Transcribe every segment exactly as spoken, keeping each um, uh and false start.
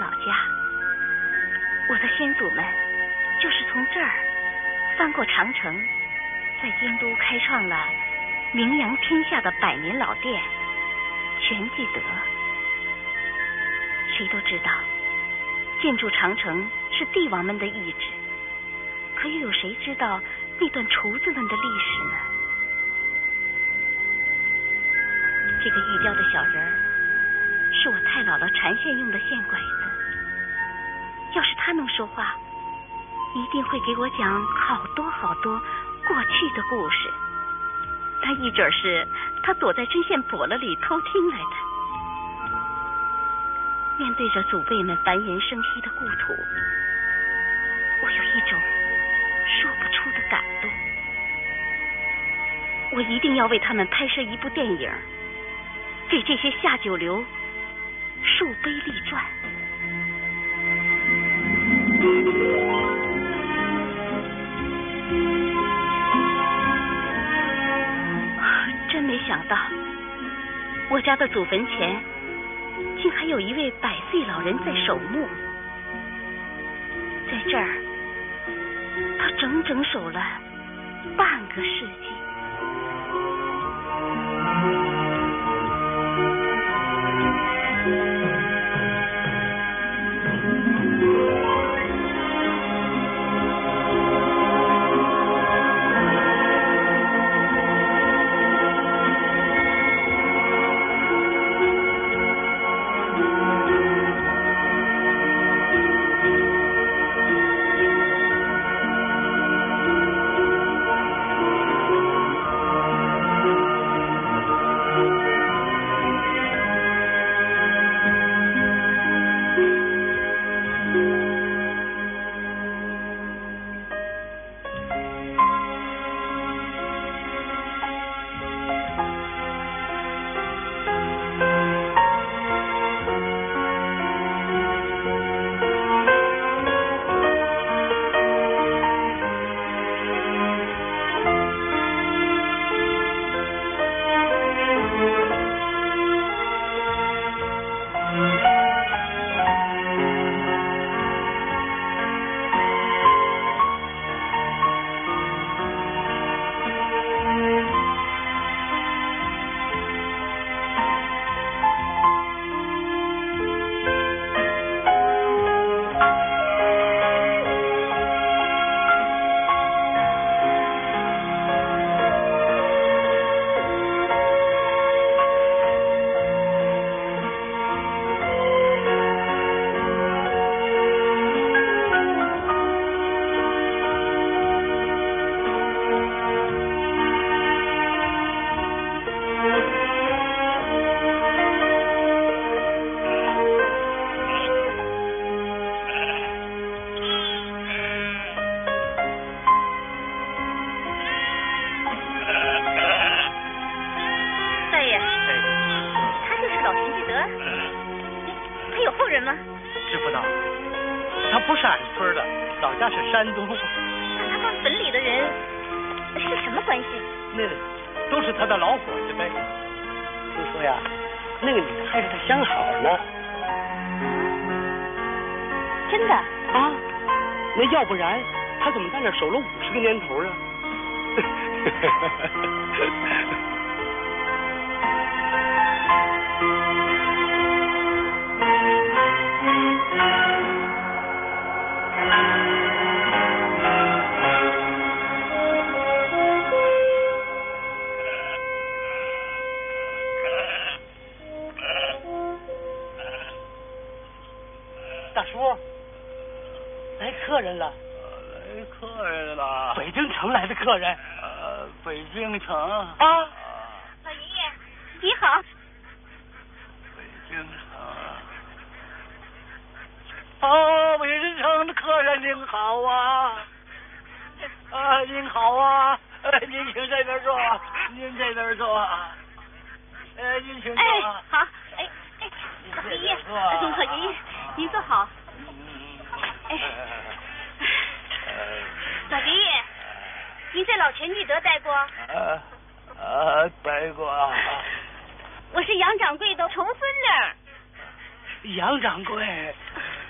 老家。我的先祖们就是从这儿翻过长城，在京都开创了名扬天下的百年老店全聚德。谁都知道建筑长城是帝王们的意志，可又有谁知道那段厨子们的历史呢？这个玉雕的小人儿是我太姥姥缠线用的线拐子，要是他能说话，一定会给我讲好多好多过去的故事。他一准是他躲在针线跛了里偷听来的。面对着祖辈们繁衍生息的故土，我有一种说不出的感动。我一定要为他们拍摄一部电影，给这些下九流树碑立传。真没想到，我家的祖坟前竟还有一位百岁老人在守墓。在这儿，他整整守了半个世纪。 山东。 那他放坟里的人是什么关系？ 那都是他的老伙计呗。听说呀，那个女的还是他相好呢。 真的？ 啊，那要不然他怎么在那守了五十个年头啊？大叔，来客人了。 来客人了。 北京城来的客人。 呃，北京城。 啊。 老爷爷，你好。 北京城。哦，北京城的客人您好啊！啊，您好啊！呃，您请这边坐，您这边坐。呃，您请坐。 哎，好，哎哎，老爷爷，老爷爷，您坐好。哎，老爷爷，您在老全聚德待过？ 呃呃，待过。 我是杨掌柜的重孙女。 杨掌柜。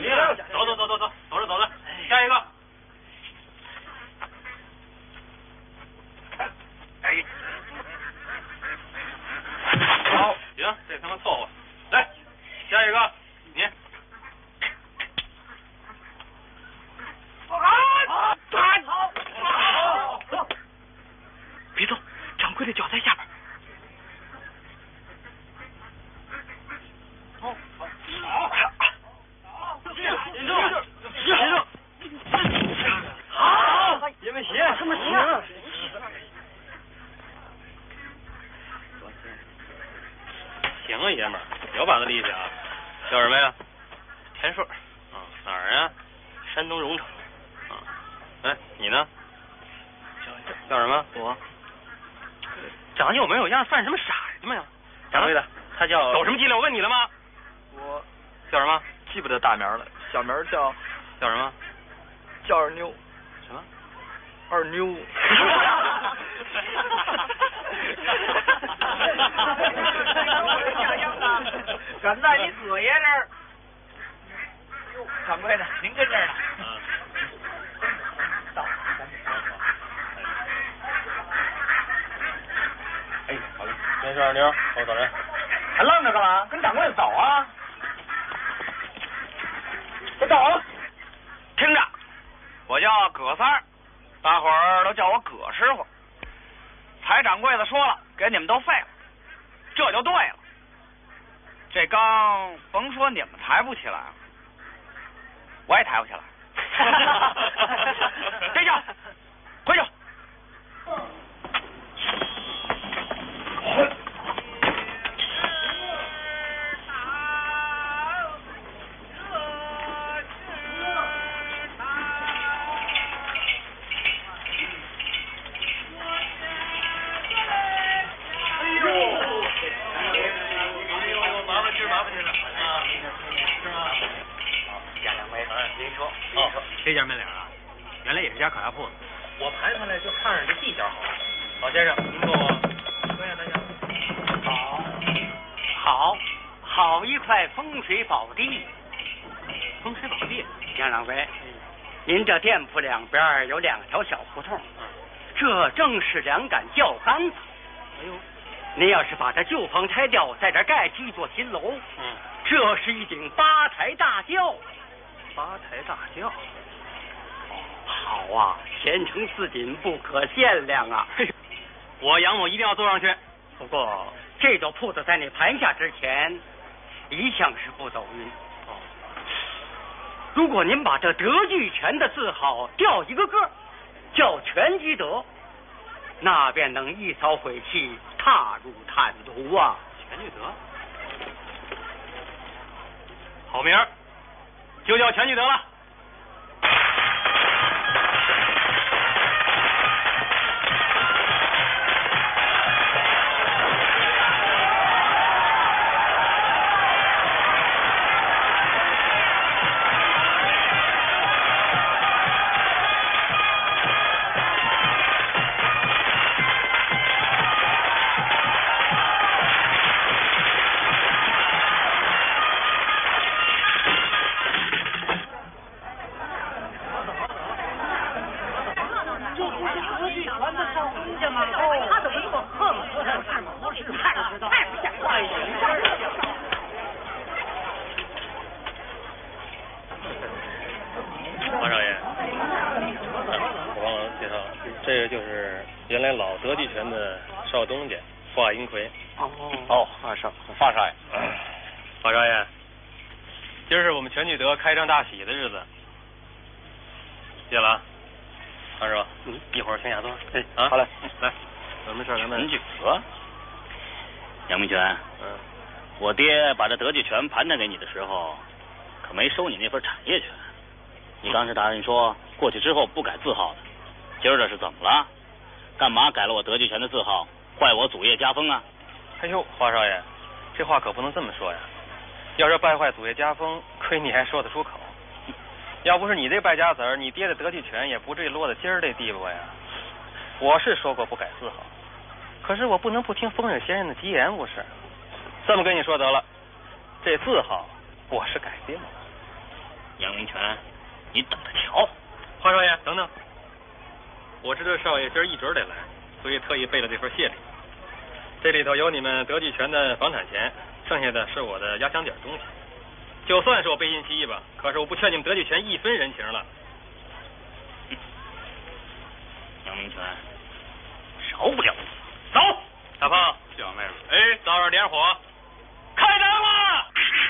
走走走走走，走着走着，下一个。哎，好，行，这他妈凑合。来，下一个，你。 啊！好，好，走，别动，掌柜的脚在下边。好，好，好，行，行，行，好，爷们行，什么行？ 行啊，爷们儿，有把子力气啊！叫什么呀？ 田顺。 嗯，哪儿啊？ 山东荣城。 啊，哎，你呢？叫什么？ 我。 长得有没有样？犯什么傻子吗呀？ 掌柜的，他叫。 走什么急了？我问你了吗？ 我叫什么？ 记不得大名了，小名叫叫什么？ 叫二妞。 什么？ 二妞。 赶在你哥爷这儿。 掌柜的，您跟这儿呢。 嗯。 到。 哎，好嘞，没事，二妞，我走人。 还愣着干嘛？跟掌柜的走啊！快走了。 听着，我叫葛三儿，大伙儿都叫我葛师傅。财掌柜的说了，给你们都废了，这就对了。这缸甭说你们抬不起来，我也抬不起来。这下回去。 这家门脸啊，原来也是家烤鸭铺子。我盘上来就看着这地角好。老先生，您坐我。坐下，坐下。 好，好，好一块风水宝地。 风水宝地。 杨掌柜，您这店铺两边有两条小胡同，这正是两杆吊杆子。 哎呦， 您要是把这旧房拆掉，在这盖起一座新楼， 嗯， 这是一顶八抬大轿。 八抬大轿。 好啊，前程似锦，不可限量啊！ 我杨某一定要坐上去。 不过这座铺子在你盘下之前，一向是不走运。 哦， 如果您把这德聚全的字号调一个个，叫全聚德，那便能一扫晦气，踏入坦途啊！ 全聚德，好名儿，就叫全聚德了。王少爷，我忘了介绍，这个就是原来老德聚全的少东家华英奎。 哦哦， 华少， 华少爷， 华少爷，今儿是我们全聚德开张大喜的日子，谢了啊，二师傅， 嗯， 一会儿请下座。 哎， 啊， 好嘞， 来，有什么事咱们。 全聚德，杨明全， 嗯， 我爹把这德聚全盘缠给你的时候，可没收你那份产业权。你当时答应说过去之后不改字号的，今儿这是怎么了？干嘛改了我德聚全的字号，坏我祖业家风啊？ 哎呦，华少爷，这话可不能这么说呀！要是败坏祖业家风，亏你还说得出口。要不是你这败家子儿，你爹的德聚全也不至于落到今儿这地步呀。我是说过不改字号，可是我不能不听风水先生的吉言，不是？这么跟你说得了，这字号我是改定了。 杨明权，你等着瞧。 华少爷，等等，我知道少爷今儿一准得来，所以特意备了这份谢礼。这里头有你们德聚全的房产钱，剩下的是我的压箱底东西。就算是我背信弃义吧，可是我不欠你们德聚全一分人情了。 嗯、杨明权，饶不了你。走， 大胖， 小妹妹， 哎，早上点火，开张了。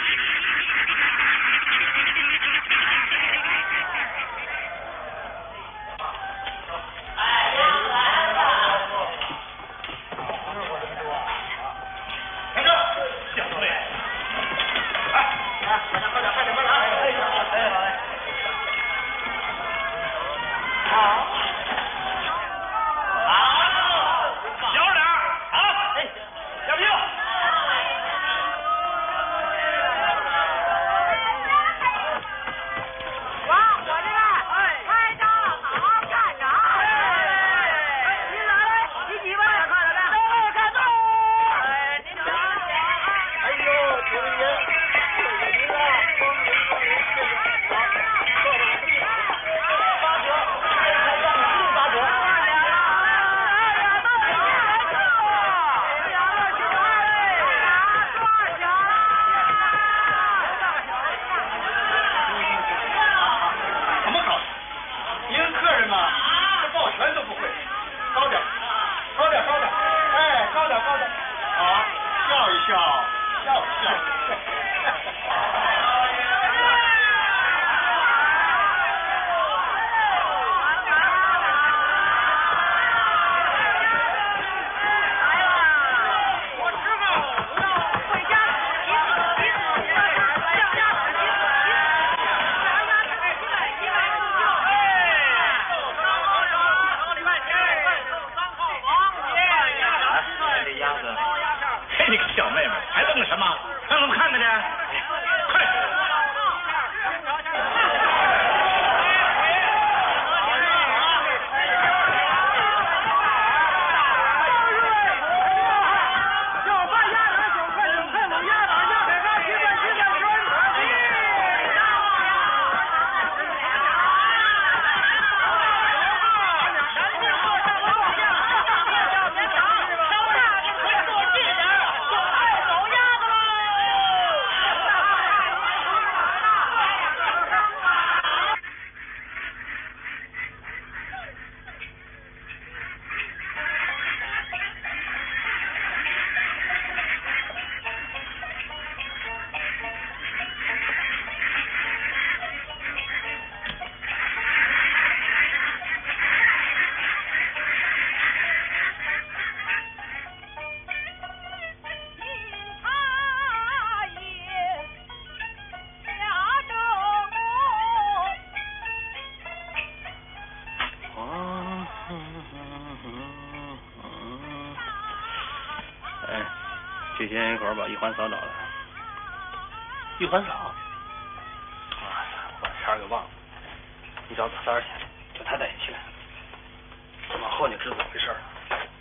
哎，去县口把玉环嫂找来。 玉环嫂？ 哎呀，我把茬儿给忘了。你找葛三儿去，叫他带你去。往后你知道怎么回事了。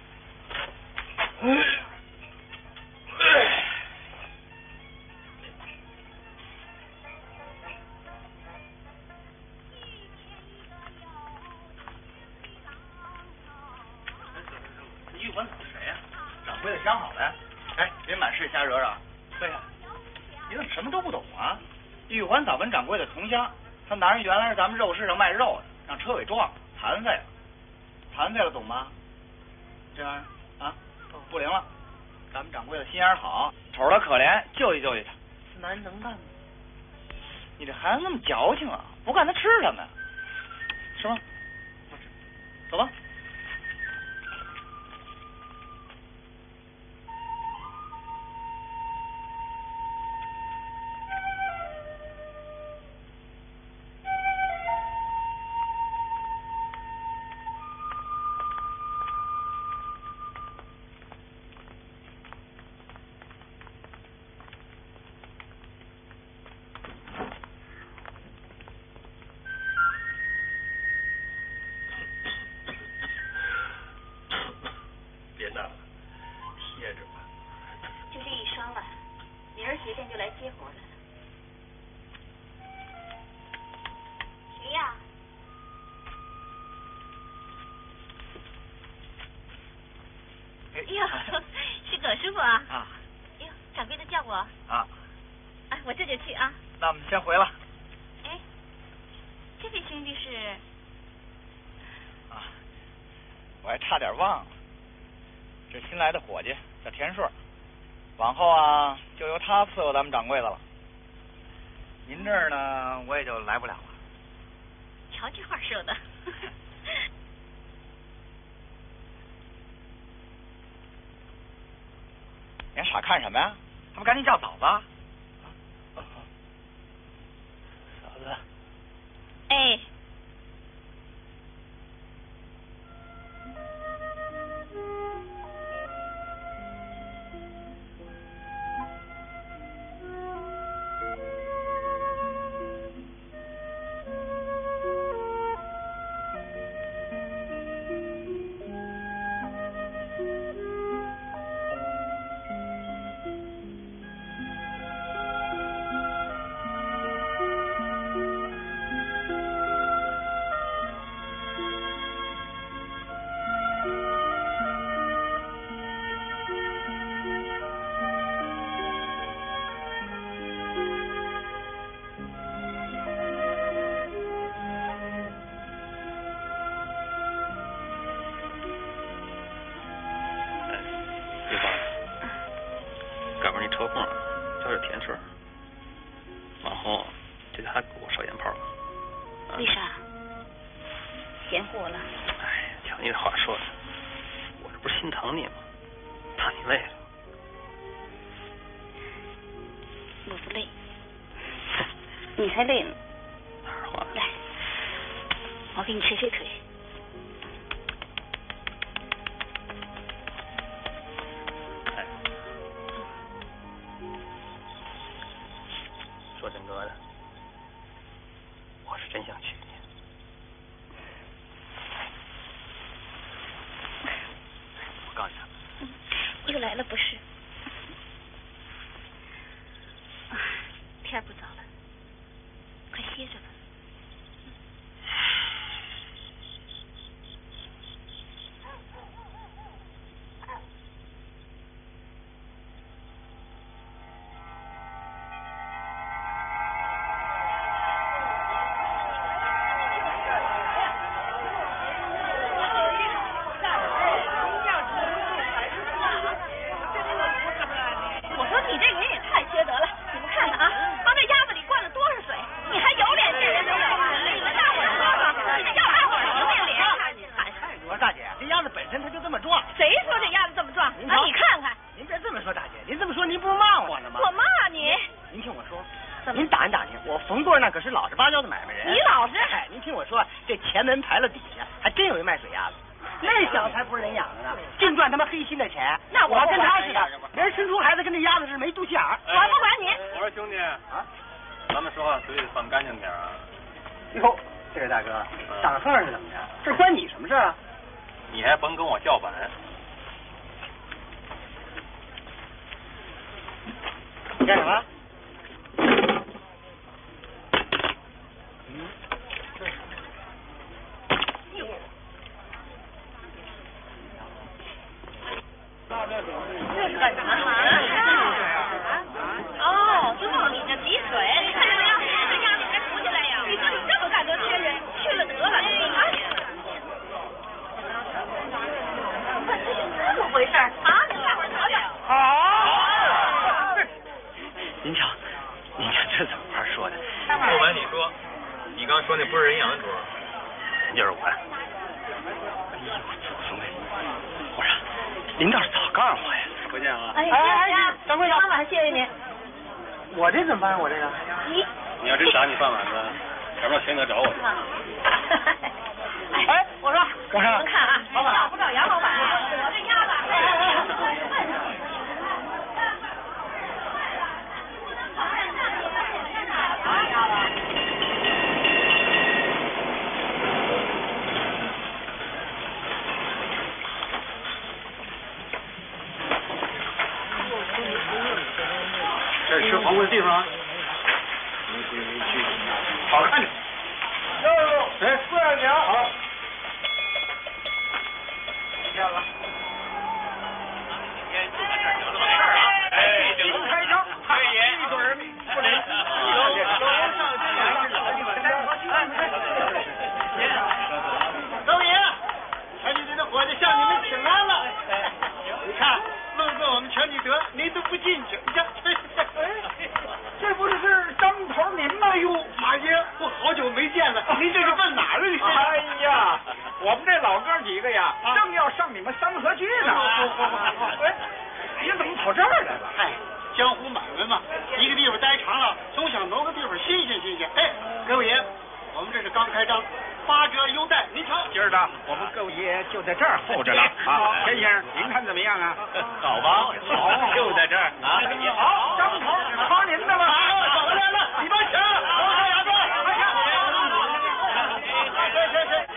哎，哎。 玉环嫂是谁呀？掌柜的想好了。哎，您满是瞎惹惹。对呀、啊，你怎么什么都不懂啊？玉环嫂跟掌柜的同乡，他男人原来是咱们肉市上卖肉的，让车给撞，残废了。残废了，懂吗？这玩意儿啊，不灵了。咱们掌柜的心眼好，瞅着他可怜，救济救济他。这男人能干吗？你这孩子那么矫情啊！不干他吃什么呀？吃吗？不吃。走吧。 哟，是葛师傅啊！ 啊。 哟，掌柜的叫我。 啊。 哎，我这就去啊。 那我们先回了。 哎，这位兄弟是？ 啊，我还差点忘了，这新来的伙计叫田顺，往后啊就由他伺候咱们掌柜的了。您这儿呢，我也就来不了了。 瞧这话说的。 你还傻看什么呀？还不赶紧叫嫂子？嫂子。 哎。 抽空叫这田顺，往后就叫他给我烧烟炮。 为啥？嫌乎我了？ 哎，瞧你这话说的，我这不是心疼你吗？怕你累了。 我不累，你才累呢。 哪儿话？ 来，我给你捶捶腿。 说真格的，我是真想娶你。我告诉你， 又来了不是？天不早了，快歇着吧。 这是吃黄瓜的地方，好看着。哟，哎，过两年好。见了。 您这是奔哪儿了？你哎呀，我们这老哥几个呀，正要上你们三河区呢。哎，你怎么跑这儿来了？ 嗨，江湖买卖嘛，一个地方待长了，总想挪个地方新鲜新鲜。哎，各位爷，我们这是刚开张，八折优待，您瞧。 今儿的我们各位爷就在这儿候着呢。啊，田先生，您看怎么样啊？ 好吧，好，就在这儿啊。 好，张头夸您的吧。 好，来来来，里边请。好，牙哥，快请。行行行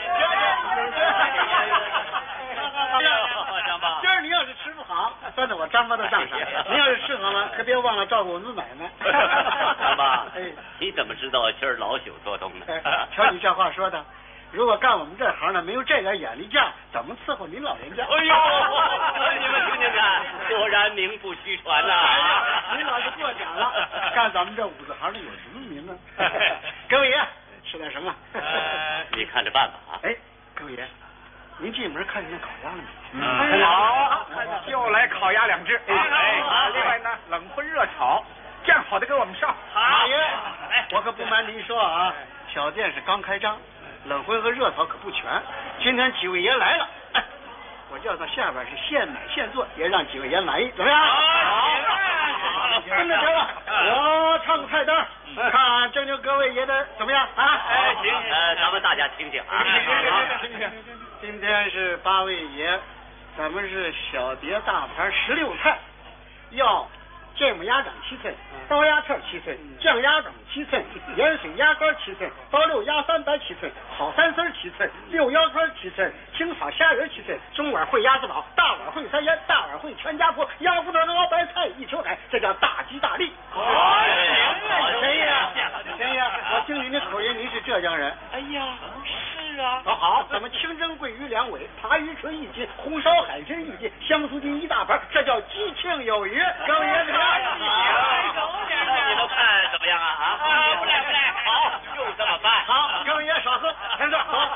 行。 张爸， 今儿您要是吃不好，算在我张妈的账上。您要是吃好了，可别忘了照顾我们买卖。 张爸， 哎， 你怎么知道今儿老朽做东呢？ 瞧你这话说的。如果干我们这行呢，没有这点眼力劲儿，怎么伺候您老人家？ 哎呦，你们听听看，果然名不虚传呐！ 您老是过奖了，干咱们这五子行的有什么名呢？各位爷，吃点什么？ 呃，你看着办吧啊！ 哎，各位爷，您进门看见那烤鸭了没？ 嗯，好，就来烤鸭两只。哎，另外呢，冷荤热炒，酱好的给我们上。 好爷，我可不瞒您说啊，小店是刚开张。冷荤和热炒可不全，今天几位爷来了，哎，我叫到下边是现买现做，也让几位爷满意，怎么样？好，跟着瞧吧，我唱个菜单，看正经各位爷的怎么样啊？ 哎，行，呃，咱们大家听听啊。 听听，今天是八位爷，咱们是小碟大盘十六菜，要芥末鸭掌七寸，刀鸭翅七寸，酱鸭掌七寸，盐水鸭肝七寸，刀六鸭三白七寸，好三丝七寸，六腰干七寸，清炒虾仁七寸，中碗烩鸭子煲，大碗烩三鲜，大碗烩全家锅，鸭骨头熬白菜一球海，这叫大吉大利。陈爷，陈爷，我听您的口音，您是浙江人。 哎呀，是啊。 好好，咱们清蒸桂鱼两尾，爬鱼唇一斤，红烧海参一斤，香酥鸡一大盘，这叫吉庆有余。各位爷怎么样？ 你都看怎么样啊？啊， 不赖不赖， 好，就这么办。 好，各位爷少喝，先坐。好。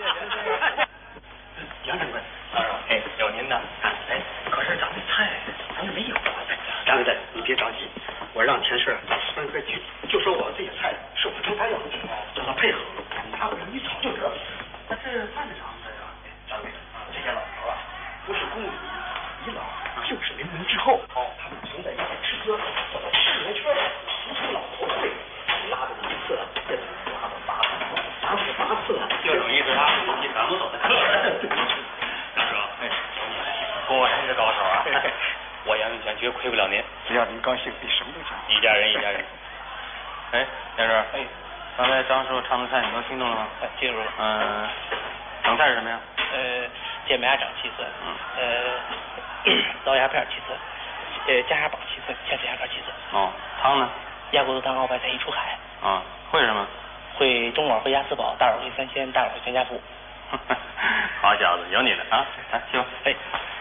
杨掌柜， 哎，有您的。哎，可是咱们菜咱们没有啊。 张大，你别着急，我让田顺到三哥去，就说我这些菜是我跟他要的，叫他配合，他给你炒就得。但是犯得着这个，张大，这些老头啊，不是公子遗老，就是临门之后，他们总在一起吃喝，吃圆圈，俗称老头会，拉着一次，这拉了八次，八次八次， 就等于是他你赶不走的客人。大哥，哎， 果然是高手啊！我杨玉泉绝亏不了您。 只要您高兴，比什么都强。 一家人一家人。哎，先生，哎，刚才张师傅唱的菜你都听懂了吗？ 哎，记住了。 嗯，冷菜是什么呀？ 呃，芥末鸭掌七寸，呃，刀鸭片七寸，呃，酱鸭煲七寸，咸水鸭肝七寸。 哦，汤呢？ 鸭骨头汤熬白菜一出海。 啊，会什么？ 会中碗烩鸭四宝，大碗烩三鲜，大碗烩全家福。 好小子，有你的啊！来，去吧。 哎。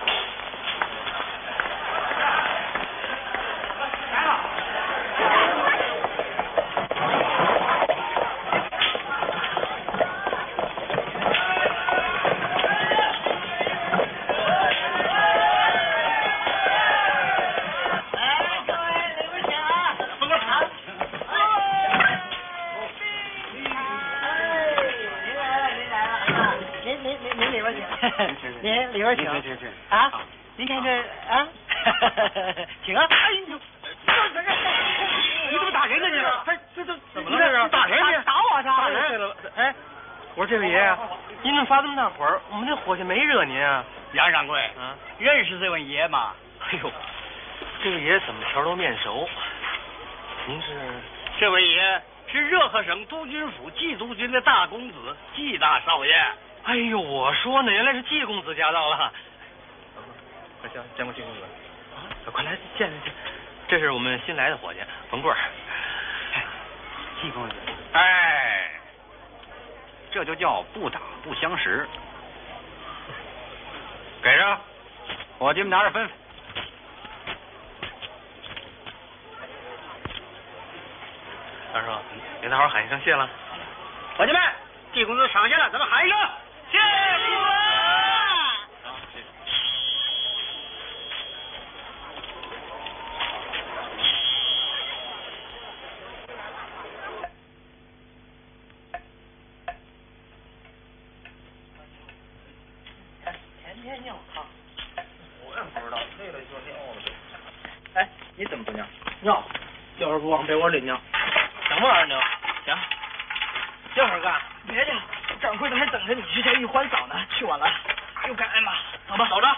您里边请，请请啊！您看这啊，请啊！哎呦， 你怎么打人呢？你这这这怎么了？这是打人去？ 打我去！ 打人！ 哎，我说这位爷啊，您怎么发这么大火？我们这伙计没惹您啊？ 杨掌柜， 嗯， 认识这位爷吗？ 哎呦，这位爷怎么条都面熟？您是？ 这位爷是热河省督军府季督军的大公子季大少爷。 哎呦，我说呢，原来是季公子驾到了。快见见过季公子，啊，快来见见见，这是我们新来的伙计冯贵儿。 季公子，哎，这就叫不打不相识。给着，伙计们拿着吩咐。 二叔，给大伙喊一声谢了。 伙计们，季公子赏下了，咱们喊一声谢季公子。 别尿汤。 我也不知道，累了就尿了呗。 哎，你怎么不尿？尿，就是不往被窝里尿。什么玩意儿尿？行，这会儿干？别去，掌柜的还等着你去跳玉环嫂呢。去晚了又该挨骂。走吧，走着。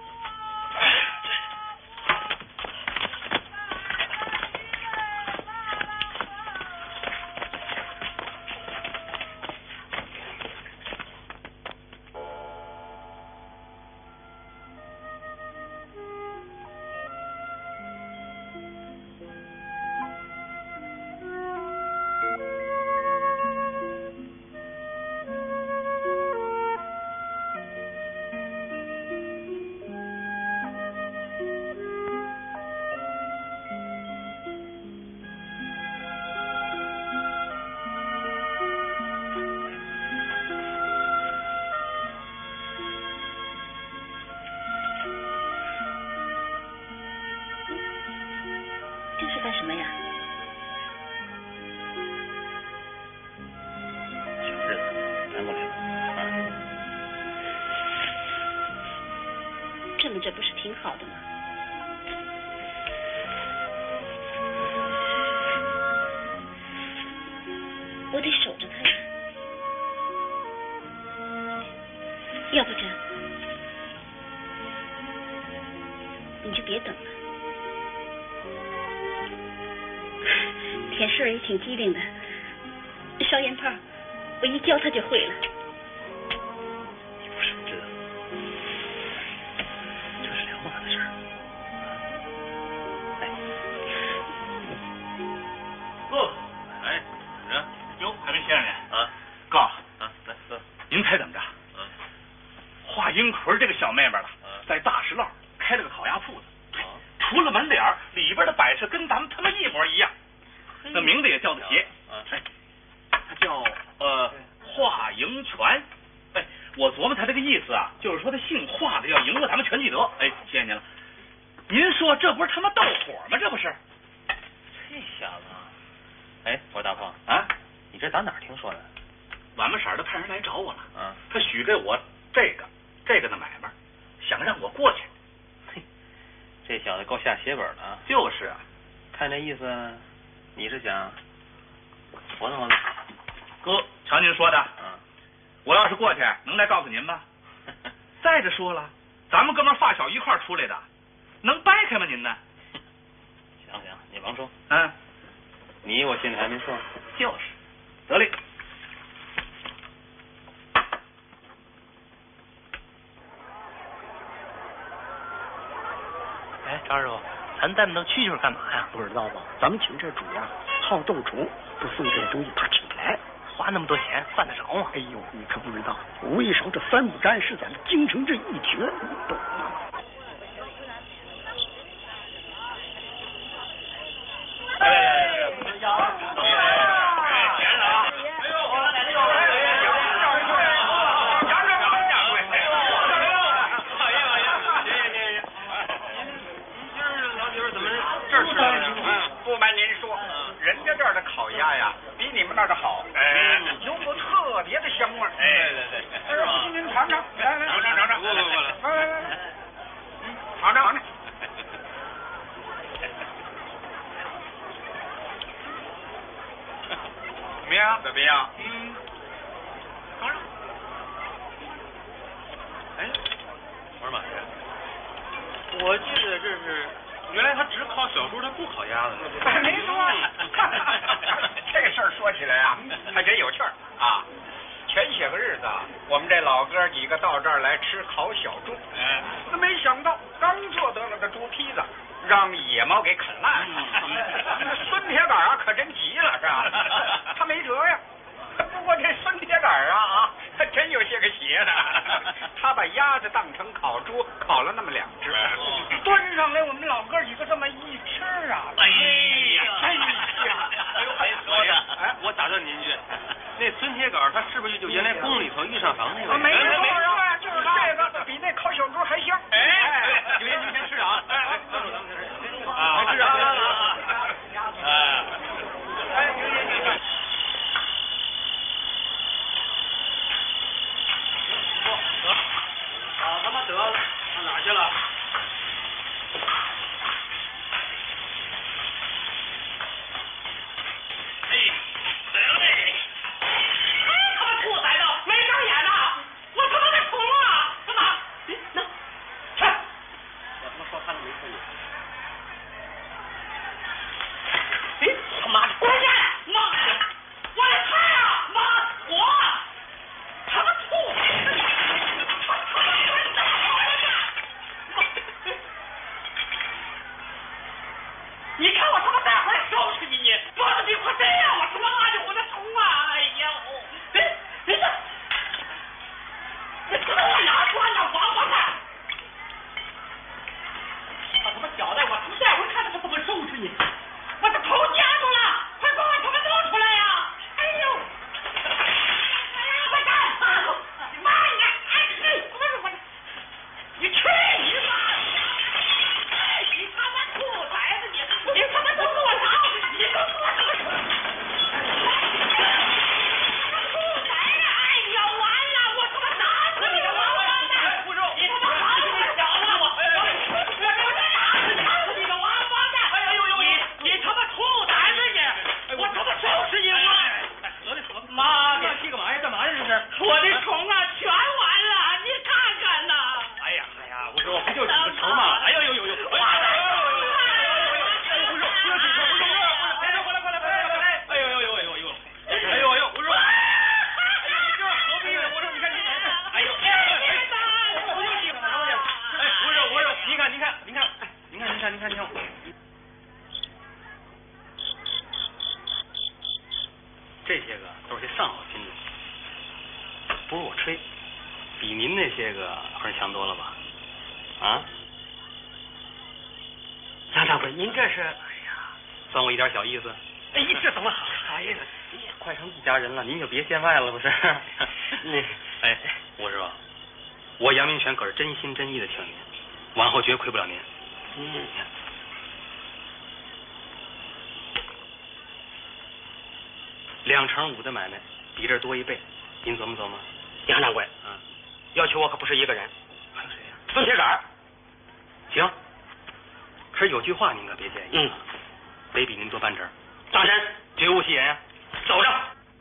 这不是挺好的吗？我得守着他呀，要不这样，你就别等了。田氏也挺机灵的，烧烟泡，我一教他就会了。 你不是不知道。 英奎这个小妹妹了，在大石烙开了个烤鸭铺子，除了门脸儿，里边的摆设跟咱们他妈一模一样，那名字也叫得邪，哎，他叫呃华迎全，哎，我琢磨他这个意思啊，就是说他姓华的要赢了咱们全聚德，哎，谢谢您了。您说这不是他妈斗火吗？这不是？ 这小子，哎，我说大胖啊， 你这打哪儿听说的？ 俺们婶的派人来找我了， 嗯， 他许给我这个。这个的买卖，想让我过去。 嘿，这小子够下血本的啊！ 就是啊， 看这意思，你是想活动活动？ 哥，瞧您说的， 嗯， 我要是过去，能来告诉您吗？再者说了，咱们哥们发小一块出来的，能掰开吗？您呢？ 行行，你甭说， 嗯， 你我心里还没数。 就是，得嘞。 哎，张师傅，咱带那么多蛐蛐干嘛呀？ 不知道吧？咱们请这主呀，好斗虫，不送这些东西他请不来。 花那么多钱，犯得着吗？ 哎呦，你可不知道，为首这三不沾是咱们京城这一绝，你懂吗？ 哎呀呀呀！哎，钱了啊！哎呦，我奶奶有了！杨掌柜，掌柜，老爷老爷，谢谢谢谢。您今儿老几位怎么这儿吃的？嗯，不瞒您说，人家这儿的烤鸭呀，比你们那儿的好，哎，有股特别的香味儿。哎，对对对，是吗？您尝尝，来来，尝尝尝尝，过来过来，来来来，尝尝尝尝。怎么样？怎么样？嗯，尝尝。哎，我说马爷，我记得这是原来他只烤小猪，他不烤鸭子。没错。这个事儿说起来啊，还真有趣儿啊。前些个日子啊，我们这老哥几个到这儿来吃烤小猪，哎，那没想到刚做得了个猪坯子，让野猫给啃烂了。那孙铁杆啊，可真急了，是吧？他没辙呀。不过这孙铁杆啊啊，他真有些个邪的。他把鸭子当成烤猪，烤了那么两只，端上来我们老哥几个这么一吃啊，哎呀，哎呀，哎呦，哎说的，哎， 我打断您一句，那孙铁杆他是不是就原来宫里头御膳房那个？ 没错啊，就是这个，比那烤小猪还香。哎， 有些您先吃啊，哎，咱们咱们先吃啊，吃啊，哎，哎，行行行行。啊，他妈得了！ 了。哎，对嘞。哎，他妈兔崽子，没长眼呐！我他妈的虫啊！干嘛？那，去！我他妈说他都没说你。哎，他妈的，滚下来！妈的，我的菜啊！妈，我他妈兔！他他妈滚蛋！你看我他妈待会儿收拾你！你脖子比快这样！我他妈的，我的虫啊！哎呀，哎，你这，你他妈往哪钻呢？王八蛋！他他妈交代我，他妈待会儿看他怎么收拾你！我的头夹住了，快给我他妈弄出来呀！哎呦！哎呀，快干！妈呀！哎，我我你去你妈！你他妈兔崽子你！你他妈都给我拿！你都给我他妈！兔崽子！哎呀，完了！我他妈打死你个王八蛋！你他妈好你小子！我我我打死你个王八蛋！哎呦呦！你你他妈兔崽子你！我他妈收拾你！我妈的！气干嘛呀？干嘛呀？这是我的虫啊，全完了！你看看呐！哎呀哎呀，我说不就几个虫吗？哎呦呦呦呦！哎呀！哎呦呦呦呦呦！哎呦呦！我说，哎呦，你这何必呢？我说，你看你，哎呦，不就你妈呀！哎，不是，我说，你看，你看，你看，你看，你看，你看，你看， 这些个都是些上好品种，不是我吹，比您那些个可是强多了吧？啊？ 杨掌柜，您这是，哎呀， 算我一点小意思。 哎，这怎么好？哎呀， 快成一家人了，您就别见外了，不是？ 那， 哎，吴师傅，我杨明全可是真心真意的请您，往后绝亏不了您。 嗯。 两成五的买卖比这多一倍，您琢磨琢磨。 杨掌柜， 嗯， 要求我可不是一个人， 还有谁呀？ 孙铁杆。 行，可是有句话您可别介意。 嗯。 得比您多半成。 当真？ 绝无戏言呀。 走着。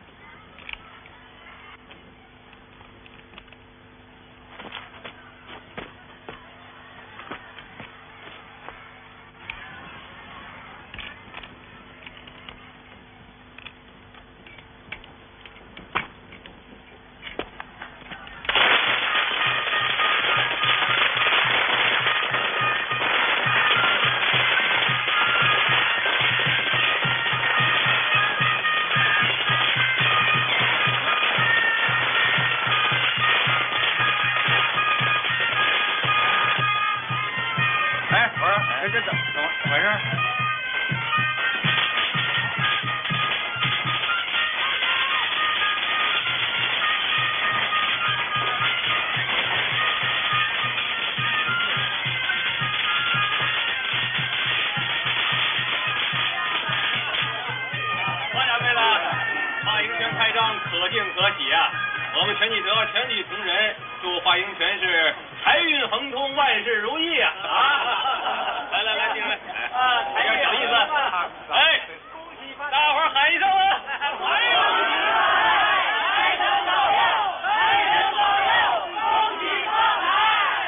可敬可喜啊！我们全聚德全体同仁祝华英全是财运亨通，万事如意啊！啊！来来来，进来，啊，有点小意思。哎，大伙儿喊一声啊！哎呀！财神到了，财神到了，恭喜发财！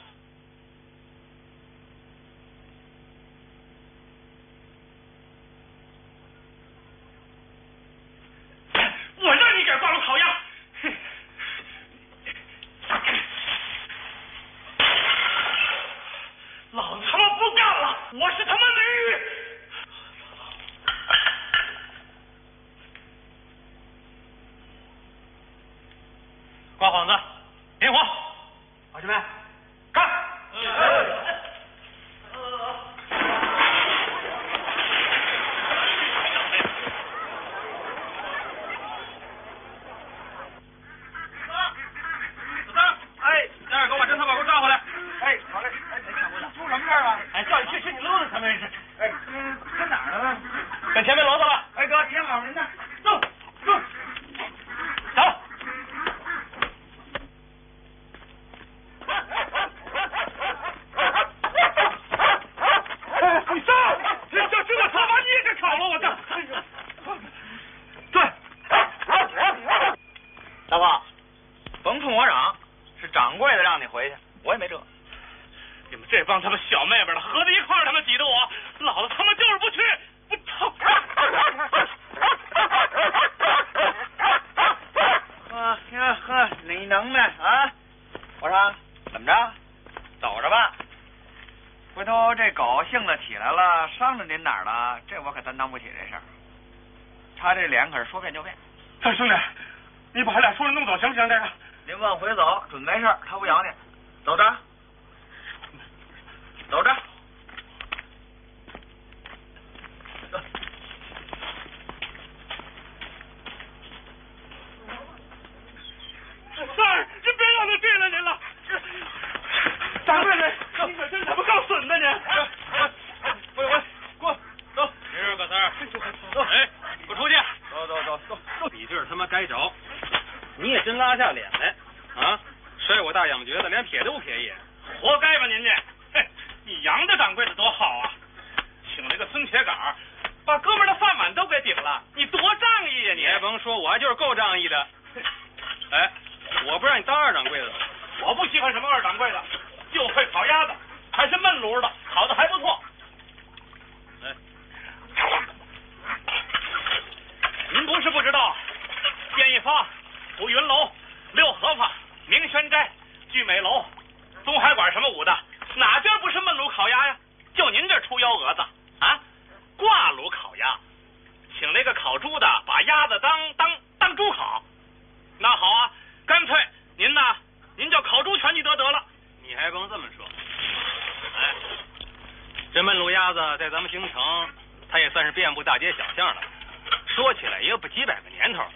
我让你给挂了烤鸭！老子他妈不干了！我是他妈驴！挂幌子，点火！老兄们，干！哎，待会儿给我把侦察宝给我抓回来。哎，好嘞。哎，出什么事儿了？哎，叫你去吃你炉子才没事。哎，嗯，跟哪儿了呢？跟前面楼子了。哎哥，天好人呢。走，走，走。 也没辙。 你们这帮他们小妹妹的合在一块儿，他们挤得我，老子他妈就是不去，不操！ 啊呀呵，你能耐啊！我说怎么着，走着吧。回头这狗性子起来了，伤着您哪儿了，这我可担当不起这事儿。他这脸可是说变就变。 大兄弟，你把俺俩说的弄走行不行？这个您往回走，准没事，他不咬你。走着，走着。 三儿，您别让他追了您了。掌柜的，你可真他妈够损的您！ 喂喂，过走。 没事，葛三儿。 走。 哎，给我出去！ 走走走走走。 你这他妈该着！你也真拉下脸来啊！摔我大仰角子，连撇都不撇一眼， 活该吧您这！嘿，你杨家掌柜的多好啊，请了个孙铁杆，把哥们的饭碗都给顶了，你多仗义呀你！ 你还甭说，我还就是够仗义的。哎，我不让你当二掌柜的， 我不喜欢什么二掌柜的，就会烤鸭子，还是焖炉的，烤的还不错。 哎， 您不是不知道，建一坊、浮云楼、六合坊、明轩斋、聚美楼、东海馆什么舞的，哪家不是焖炉烤鸭呀？就您这出幺蛾子啊！挂炉烤鸭，请那个烤猪的把鸭子当当当猪烤。那好啊，干脆您呢，您叫烤猪全聚德得了。 你还甭这么说。哎，这焖炉鸭子在咱们京城，它也算是遍布大街小巷了。说起来也有不几百个年头。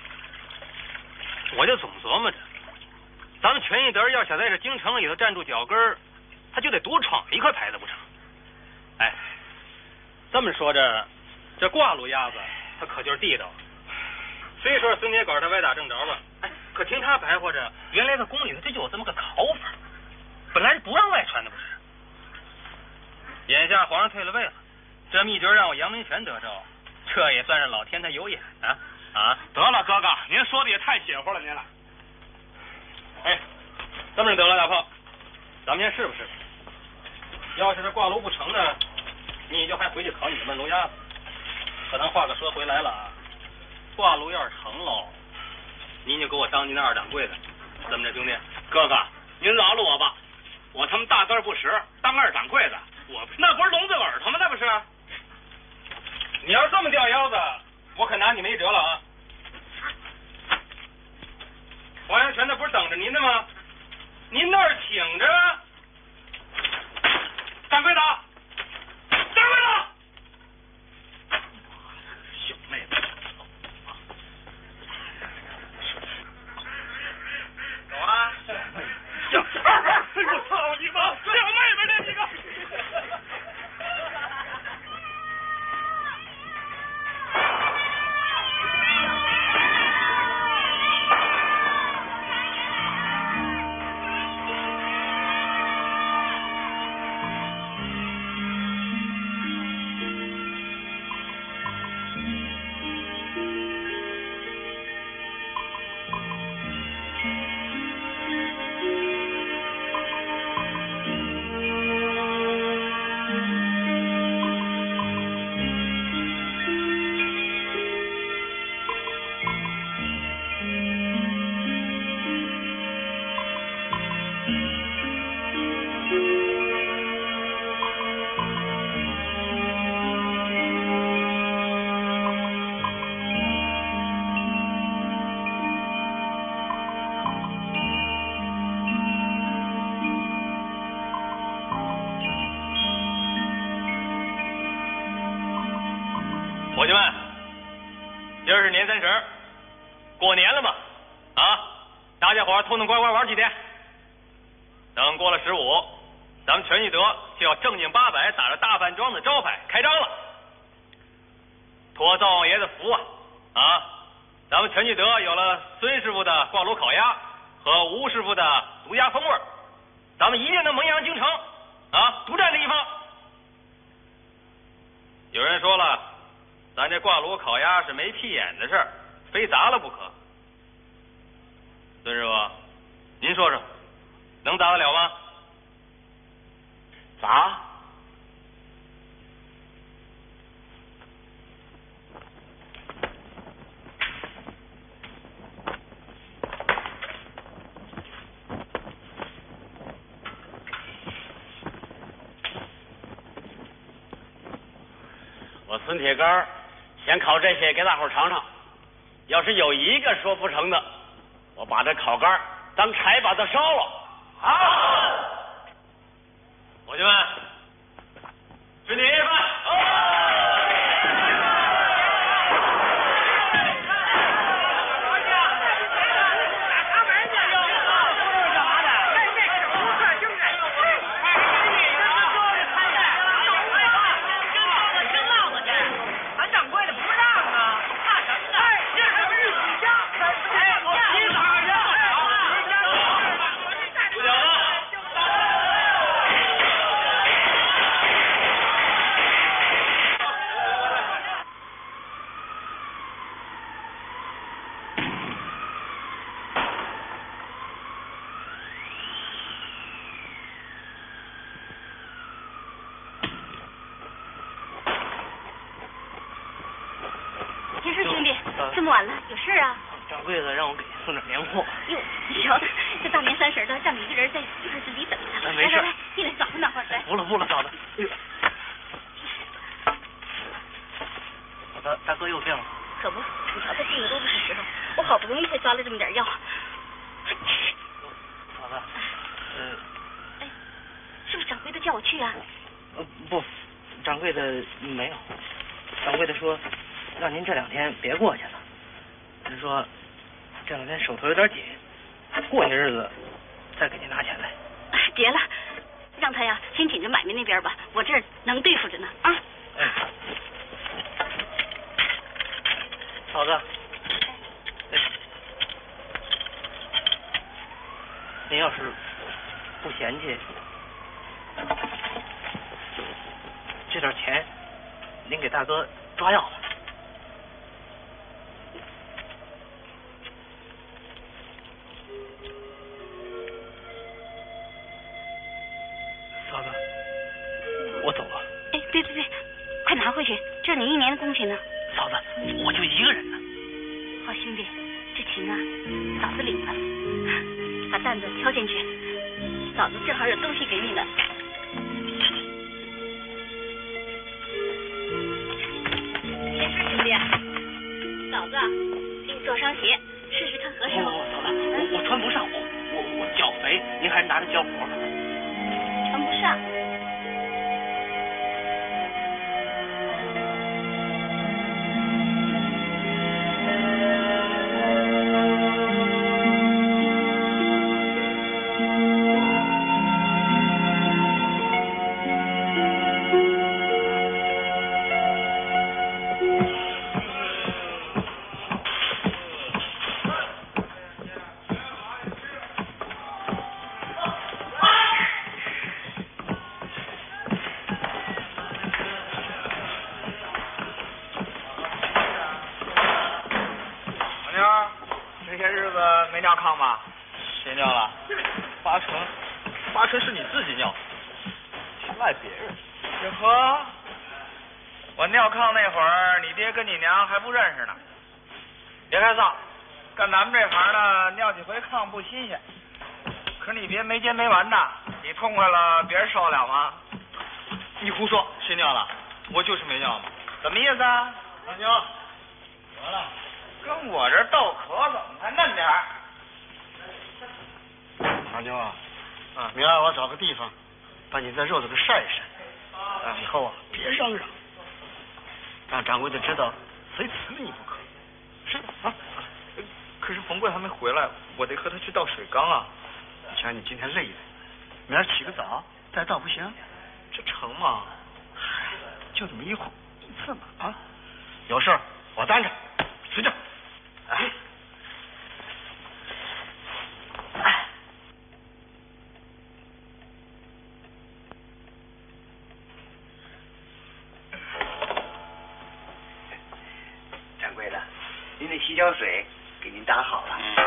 我就总琢磨着，咱们全聚德要想在这京城里头站住脚跟儿，他就得多闯一块牌子不成？哎，这么说着，这挂炉鸭子它可就是地道。虽说孙铁杆他歪打正着吧，哎，可听他白话着，原来这宫里头这就有这么个烤法，本来是不让外传的不是？眼下皇上退了位了，这秘诀让我杨文全得着，这也算是老天他有眼啊啊！ 得了，哥哥，您说的也太邪乎了，您了。 哎，这么着得了，大炮，咱们先试不试？要是这挂炉不成呢，你就还回去烤你的焖炉鸭子。可咱话可说回来了啊，挂炉要是成喽，您就给我当您的二掌柜的，怎么着，兄弟？ 哥哥，您饶了我吧，我他妈大个不识，当二掌柜的，我那不是聋子耳朵吗？那不是？ 你要是这么吊腰子，我可拿你没辙了啊！黄阳全那不是等着您的吗？您那儿请着。 掌柜的，掌柜的，小妹妹， 走啊！ 小二，我操你妈！小妹妹这几个。 伙计们，今儿是年三十，过年了嘛，啊，大家伙痛痛快快玩几天。等过了十五，咱们全聚德就要正经八百打着大饭庄的招牌开张了。托灶王爷的福啊，啊，咱们全聚德有了孙师傅的挂炉烤鸭和吴师傅的独家风味，咱们一定能名扬京城啊，独占这一方。有人说了，咱这挂炉烤鸭是没屁眼的事儿，非砸了不可。孙师傅，您说说，能砸得了吗？ 咋？ 我孙铁杆先烤这些给大伙尝尝，要是有一个说不成的，我把这烤干当柴把它烧了。好， 伙计们，吃年夜饭。 这么晚了，有事啊？ 掌柜的让我给你送点年货。 哟，瞧，这大年三十的，让你一个人在院子里等着。 没事， 来来来，进来暖和暖和。来， 不了不了，嫂子。嫂子，大哥有病了。 可不，你瞧他病的都不是时候，我好不容易才抓了这么点药。 嫂子，呃， 哎，是不是掌柜的叫我去啊？ 呃，不，掌柜的没有。掌柜的说，让您这两天别过去了。人说这两天手头有点紧，过些日子再给您拿钱来。 哎，别了，让他呀先紧着买卖那边吧，我这儿能对付着呢啊。 哎，嫂子，哎，您要是不嫌弃，这点钱您给大哥抓药吧。嫂子，我走了。 哎，对对对，快拿回去，这是你一年的工钱呢。 嫂子，我就一个人呢。 好兄弟，这情啊，嫂子领了，把担子挑进去，嫂子正好有东西给你呢。没事，兄弟，嫂子给你做双鞋，试试看合适吗？ 哦，嫂子，我我穿不上，我我我脚肥，您还是拿着胶布。 穿不上。 尿炕吗？ 谁尿了？八成，八成是你自己尿，还赖别人。 这呵，我尿炕那会儿，你爹跟你娘还不认识呢。别开臊，干咱们这行的，尿几回炕不新鲜。可是你别没完没完的，你痛快了，别人受得了吗？ 你胡说，谁尿了？我就是没尿嘛。 什么意思啊？ 老牛，得了， 跟我这逗咳嗽，你还嫩点儿。 老牛啊， 啊， 明儿我找个地方，把你这肉都给晒一晒。啊，以后啊，别嚷嚷，让掌柜的知道，非辞了你不可。是啊。 可是冯贵还没回来，我得和他去倒水缸啊。 我瞧你今天累的，明儿起个早再倒不行？ 这成吗？ 嗨，就这么一回一次嘛啊！有事我担着，睡觉。哎。 掌柜的，您的洗脚水给您打好了。 嗯。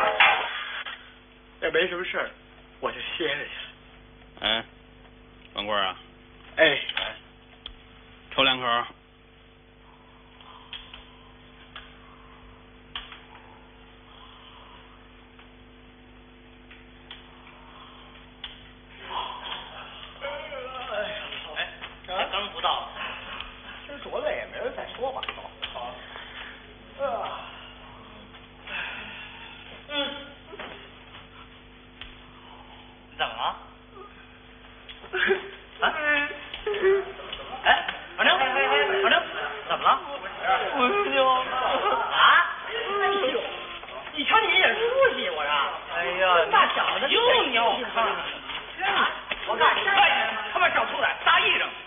要没什么事儿，我就歇着去。 嗯，王贵啊， 哎， 抽两口。 哎，咱们不到，先说了也没人再说吧。好。呃。嗯。怎么了？啊？哎，二妞，二妞，怎么了？我妞啊！哎呦，你瞧你也出息，我说。哎呀，大小子又尿炕。我看你快点，他妈找出来，大意上。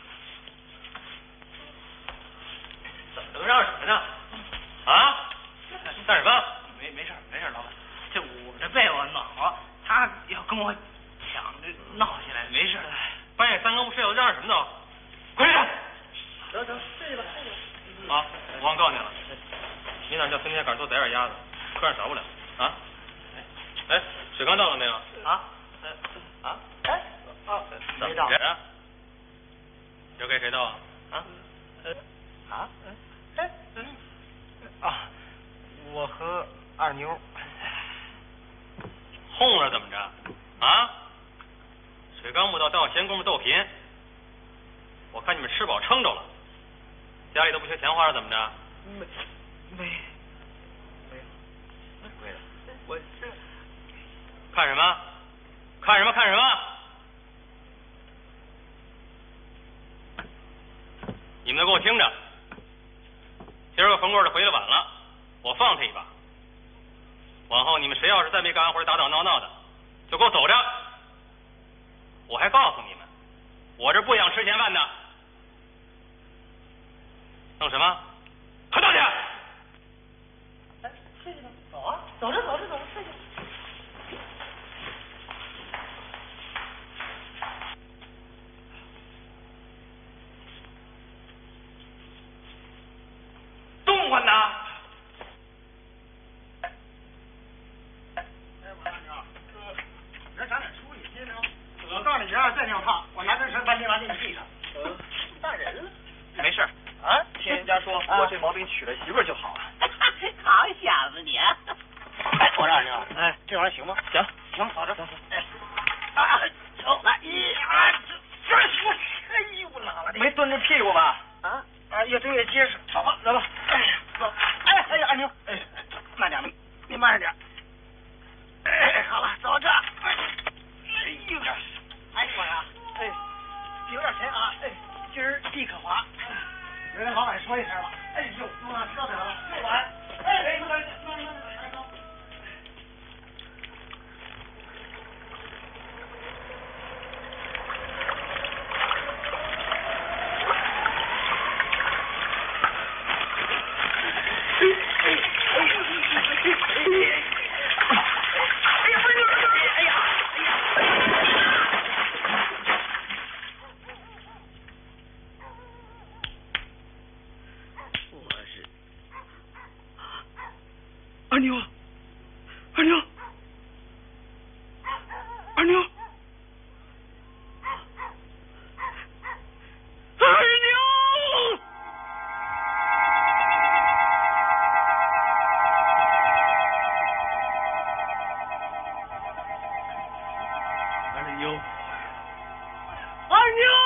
怎么能让什么呢？啊？干什么？没没事没事，老板，这我这被窝暖和，他要跟我抢这闹起来，没事的。 半夜三更不睡觉嚷嚷什么呢？快点！ 得得，睡吧睡吧。 啊，我忘告诉你了，明天叫孙天杆多宰点鸭子，客人少不了啊。哎，水缸到了没有？ 啊？啊？哎？啊？没到。 谁？要给谁倒啊？ 啊？呃？啊？哎？嗯？啊？我和二妞。 哄了怎么着？啊？水缸不到，倒闲工夫斗贫。我看你们吃饱撑着了，家里都不缺钱花是怎么着？ 没没没有，贵了。我这看什么？看什么？看什么？你们都给我听着，今儿个冯贵的回来晚了，我放他一把。往后你们谁要是再没干完活打打闹闹的，就给我走着。我还告诉你们，我这不养吃闲饭的。弄什么？快倒去！ 哎，睡去吧，走啊，走着走着走着睡去。 动唤呐！ 别长点出息，听着。我告诉你，要是再尿炕，我拿根绳把你把你系上。 呃，大人了。 没事啊，听人家说我这毛病娶了媳妇就好了。 好小子你啊！ 哎，我说二妞，哎，这玩意儿行吗？ 行行，走着。 哎， 啊，走，来一二，这这哎呦，拉了没蹲着屁股吧？ 啊啊，越蹲越结实。好吧，来吧。哎呀，走。哎，哎呀，二妞，哎，慢点，你慢着点。哎，好了，走这。哎呦，这，哎，我呀，哎，有点钱啊，哎，今儿地可滑。没跟老板说一声吧。哎呦，妈，知道点了，又来。哎哎，慢点，慢点，慢点，慢点。 二妞，二妞，二妞，二妞！二妞，二妞！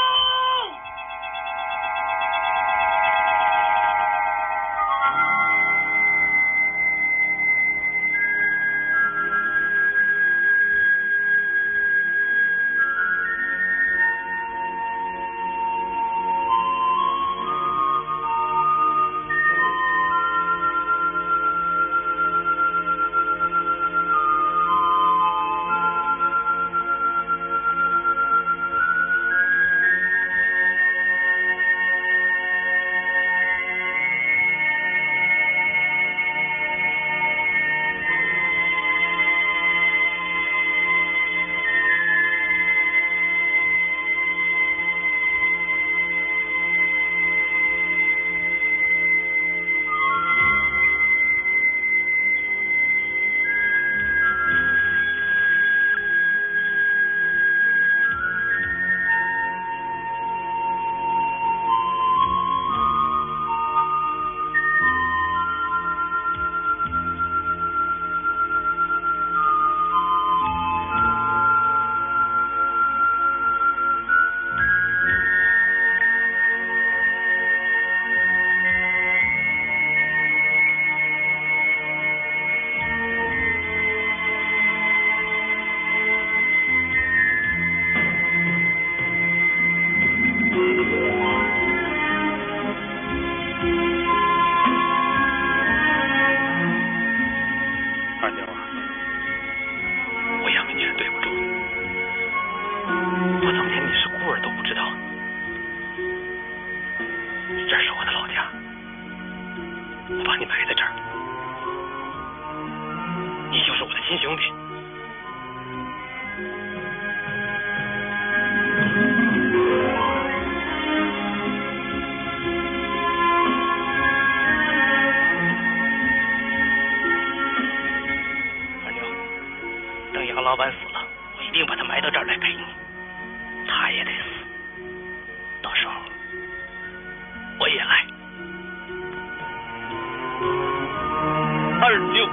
亲兄弟。 二牛，等杨老板死了，我一定把他埋到这儿来陪你，他也得死，到时候我也来。二牛。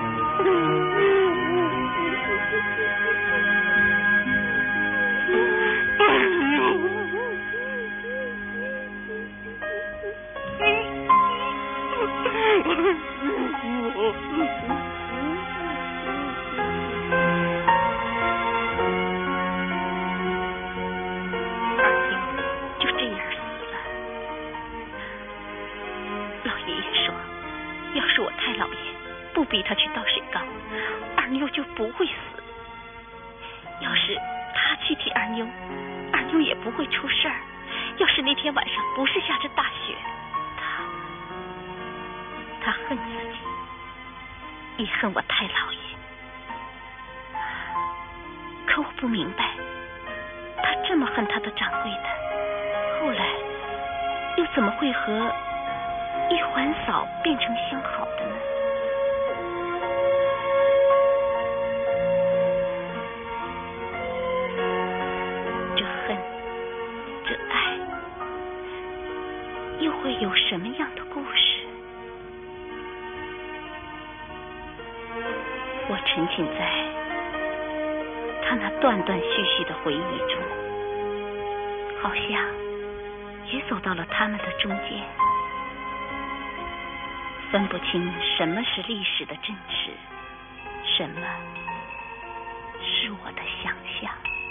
就这样死了。老爷爷说，要是我太老爷不逼他去倒水缸，二妞就不会死。要是他去替二妞，二妞也不会出事儿。要是那天晚上不是下着大雪，他他恨自己，也恨我太老爷。可我不明白，他这么恨他的掌柜的，后来又怎么会和一环嫂变成相好的呢？这恨，这爱，又会有什么样的故事？我沉浸在他那断断续续的回忆中，好像也走到了他们的中间，分不清什么是历史的真实，什么是我的想象。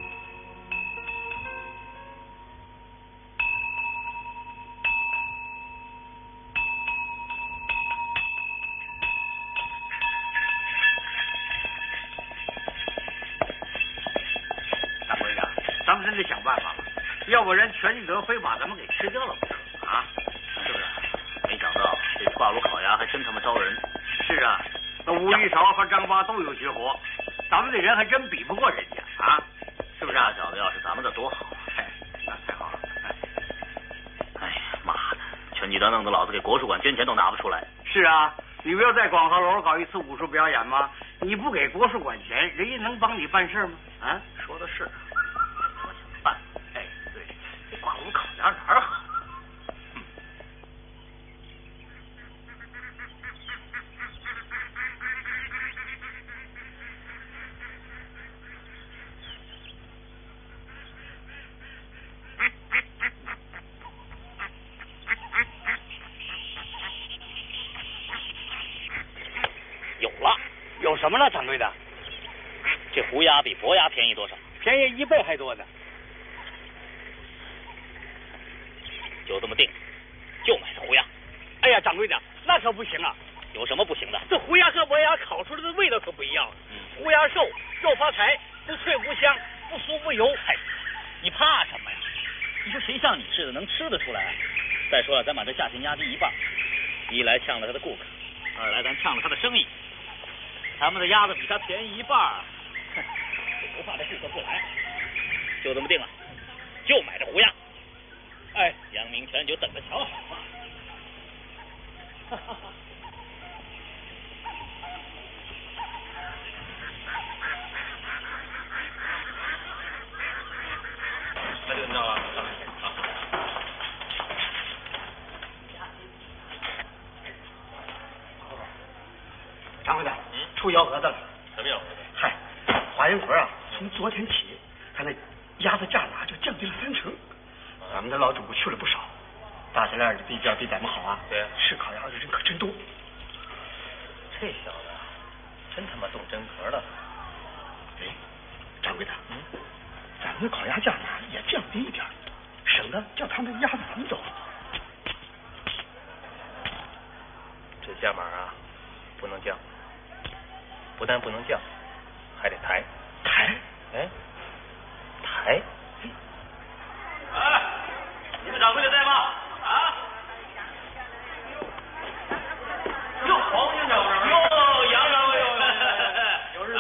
咱们真得想办法了，要不然全聚德非把咱们给吃掉了不成啊？是不是？没想到这挂炉烤鸭还真他妈招人。是啊，那吴玉韶和张八都有绝活，咱们这人还真比不过人家啊！是不是啊？小子，要是咱们的多好啊！哎，那太好了。哎呀妈的，全聚德弄得老子给国术馆捐钱都拿不出来。是啊，你不要在广和楼搞一次武术表演吗？你不给国术馆钱，人家能帮你办事吗？啊，说的是。哎，对，这挂炉烤鸭哪儿好？嗯、有了，有什么了，掌柜的？这胡鸭比薄鸭便宜多少？便宜一倍还多呢。就这么定，就买这胡鸭。哎呀，掌柜的，那可不行啊！有什么不行的？这胡鸭和薄鸭烤出来的味道可不一样。嗯、胡鸭瘦，肉发柴，不脆不香，不酥不油。哎，你怕什么呀？你说谁像你似的能吃得出来？再说了，咱把这价钱压低一半，一来呛了他的顾客，二来咱呛了他的生意。咱们的鸭子比他便宜一半，哼，就不怕这顾客不来。就这么定了，就买这胡鸭。哎，杨明全就等着瞧好吧。哈哈哈。 那就这样了。 掌柜的，嗯，出幺蛾子了。 什么幺蛾子？ 嗨，华阳馆啊，从昨天起，他那鸭子价码就降低了三成。咱们的老主顾去了不少，大小链的地窖比咱们好啊。 对， 吃烤鸭的人可真多。 这小子真他妈动真格了。 哎，掌柜的，嗯，咱们的烤鸭价码也降低一点，省得叫他们鸭子赶走。 这价码啊，不能降，不但不能降，还得抬。 抬？ 哎，抬。 哎，你们掌柜的在吗？啊？哟，黄先生，哟，杨掌柜，有日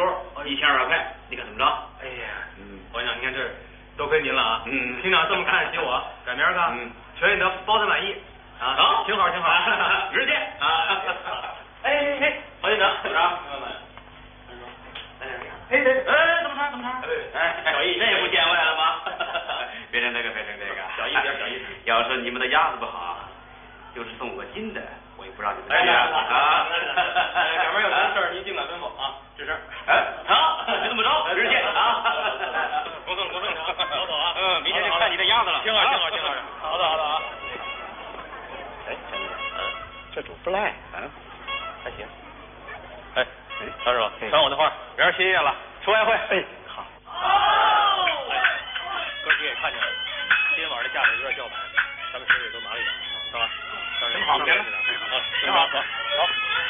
一千二百块，你看怎么着？ 哎呀， 嗯， 王长，你看这多亏您了啊！ 嗯， 厅长这么看得起我，赶明儿个， 嗯， 全运得包他满意啊！ 好， 挺好，挺好， 明儿见啊！哎哎哎，王厅长，怎么着？哎哎哎，怎么着？怎么着？ 哎，小易，这也不见外了吗？别成这个，别成这个， 小一点，小一点。 要是你们的鸭子不好，就是送我金的，我也不让你们哎吃啊！赶明儿有什么事儿，您尽管吩咐啊，这事儿。 哎，好，就这么着，明儿见啊！ 恭送恭送，老走啊！ 嗯，明天就看你的鸭子了。 听好，听好，听好，好的好的啊。 哎，嗯，这主不赖，嗯， 还行。哎，大师傅，传我的话，明儿歇业了，出外汇。 哎，好。 哎，哥几也看见了，今晚这架子有点叫板，咱们身上都拿了一点，是吧？ 挺好，行了， 挺好，走，好，好。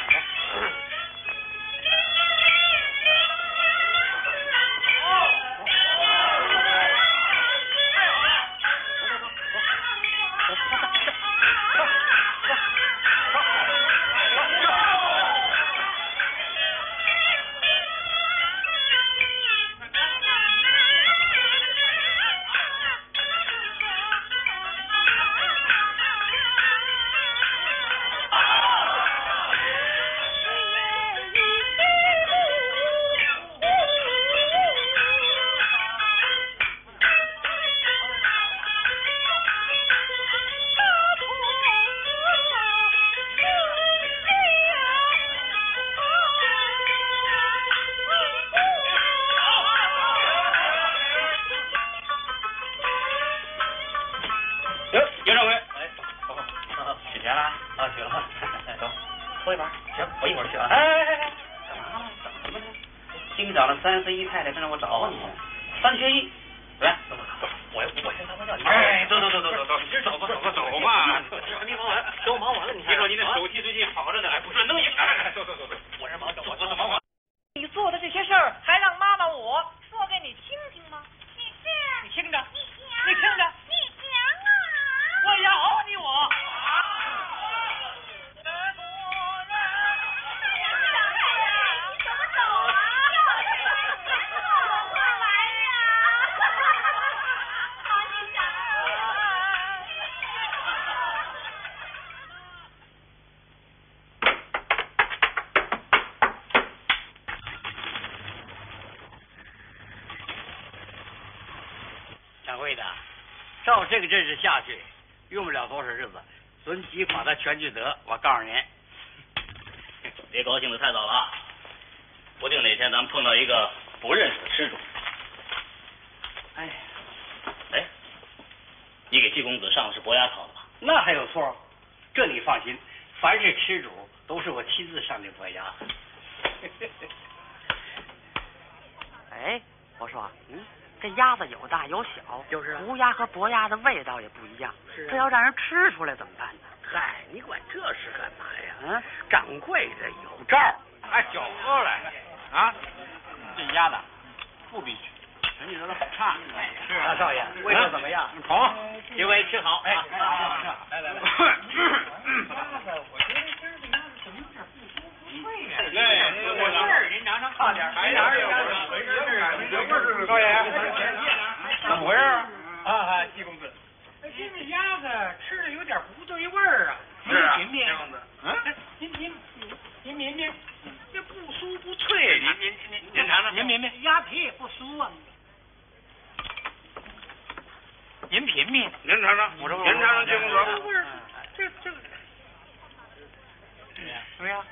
三十一太太正让我找你，三缺一，来，走走走，我我先撒泡尿，你哎，走走走走走走，你今儿走吧走吧走吧， 这还没忙完，等我忙完了，你看。 别说你那手气最近好着呢，哎，不是能赢，哎，走走走走，我这忙着，我这忙完。 你做的这些事儿，还让妈妈我说给你听听吗？ 你是， 你听着， 你听， 你听着， 你讲啊！ 我咬你我。 掌柜的，照这个阵势下去，用不了多少日子，准几把他全聚德。我告诉您， 别高兴的太早了，不定哪天咱们碰到一个不认识的施主。 哎， 哎，你给季公子上的是伯牙考的吧？ 那还有错？这你放心，凡是吃主都是我亲自上的伯牙。 哎，我说，嗯。这鸭子有大有小， 就是胡鸭和伯鸭的味道也不一样。 是、啊， 这要让人吃出来怎么办呢？ 嗨，你管这是干嘛呀？ 嗯， 掌柜的有招。 哎，小喝来啊！这鸭子不比全聚德的好差。 哎，是啊，少爷，味道怎么样？ 好， 几位吃好。哎， 来来来。 我觉得今儿这鸭子怎么有点不舒服脆呀？ 对， 有味儿，您尝尝，差点，还哪儿有味儿？ 少爷，怎么回事啊？ 啊，季公子，今这鸭子吃的有点不对味儿啊。 是啊， 您品品， 嗯， 您您您品品，这不酥不脆。 您您您您尝尝， 您品品，鸭皮也不酥啊。您品品， 您尝尝，我这您尝尝季公子。 味儿，这这怎么样？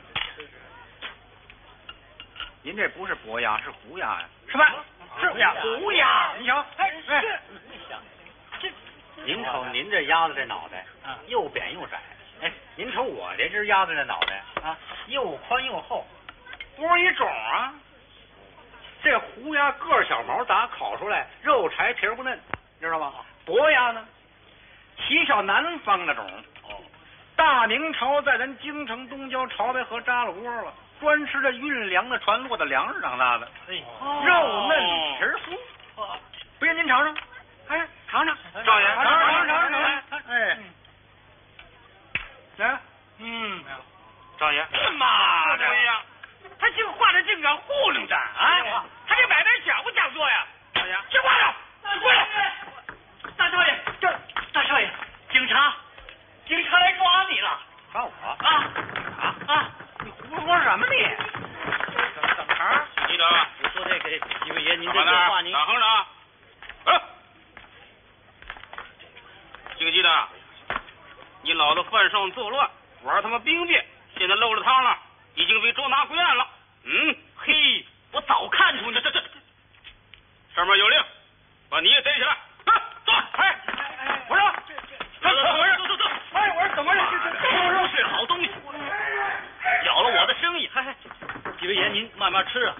您这不是伯鸭，是胡鸭呀？ 是吧？是呀，胡鸭。 你瞧， 哎， 哎， 这您瞅您这鸭子这脑袋，又扁又窄。哎，您瞅我这只鸭子这脑袋啊，又宽又厚，不是一种啊。这胡鸭个儿小毛，打烤出来肉柴皮不嫩，知道吗？伯鸭呢，奇效南方的种。哦，大明朝在咱京城东郊朝北河扎了窝了。专吃这运粮的船落的粮食长大的，哎，肉嫩皮酥，不信您尝尝，哎，尝尝， 少爷， 尝尝尝尝尝尝，哎，来， 嗯， 少爷， 他妈的， 他净画着这竟敢糊弄咱啊！还得摆点讲不讲究呀？少爷，听话了，过来！ 大少爷，这大少爷，警察，警察来抓你了！ 抓我？ 啊啊啊！ 你胡说什么你？怎么着？ 局长，我说这个几位爷，您这个话您打横着啊！啊！姓季的，你老子犯上作乱，玩他妈兵变，现在漏了汤了，已经被捉拿归案了。嗯，嘿，我早看出你这这上面有令，把你也逮起来。啊，走！哎，我说，怎么回事？走走走！哎，我说怎么回事？ 都是好东西，扰了我的生意。嘿嘿，几位爷您慢慢吃啊。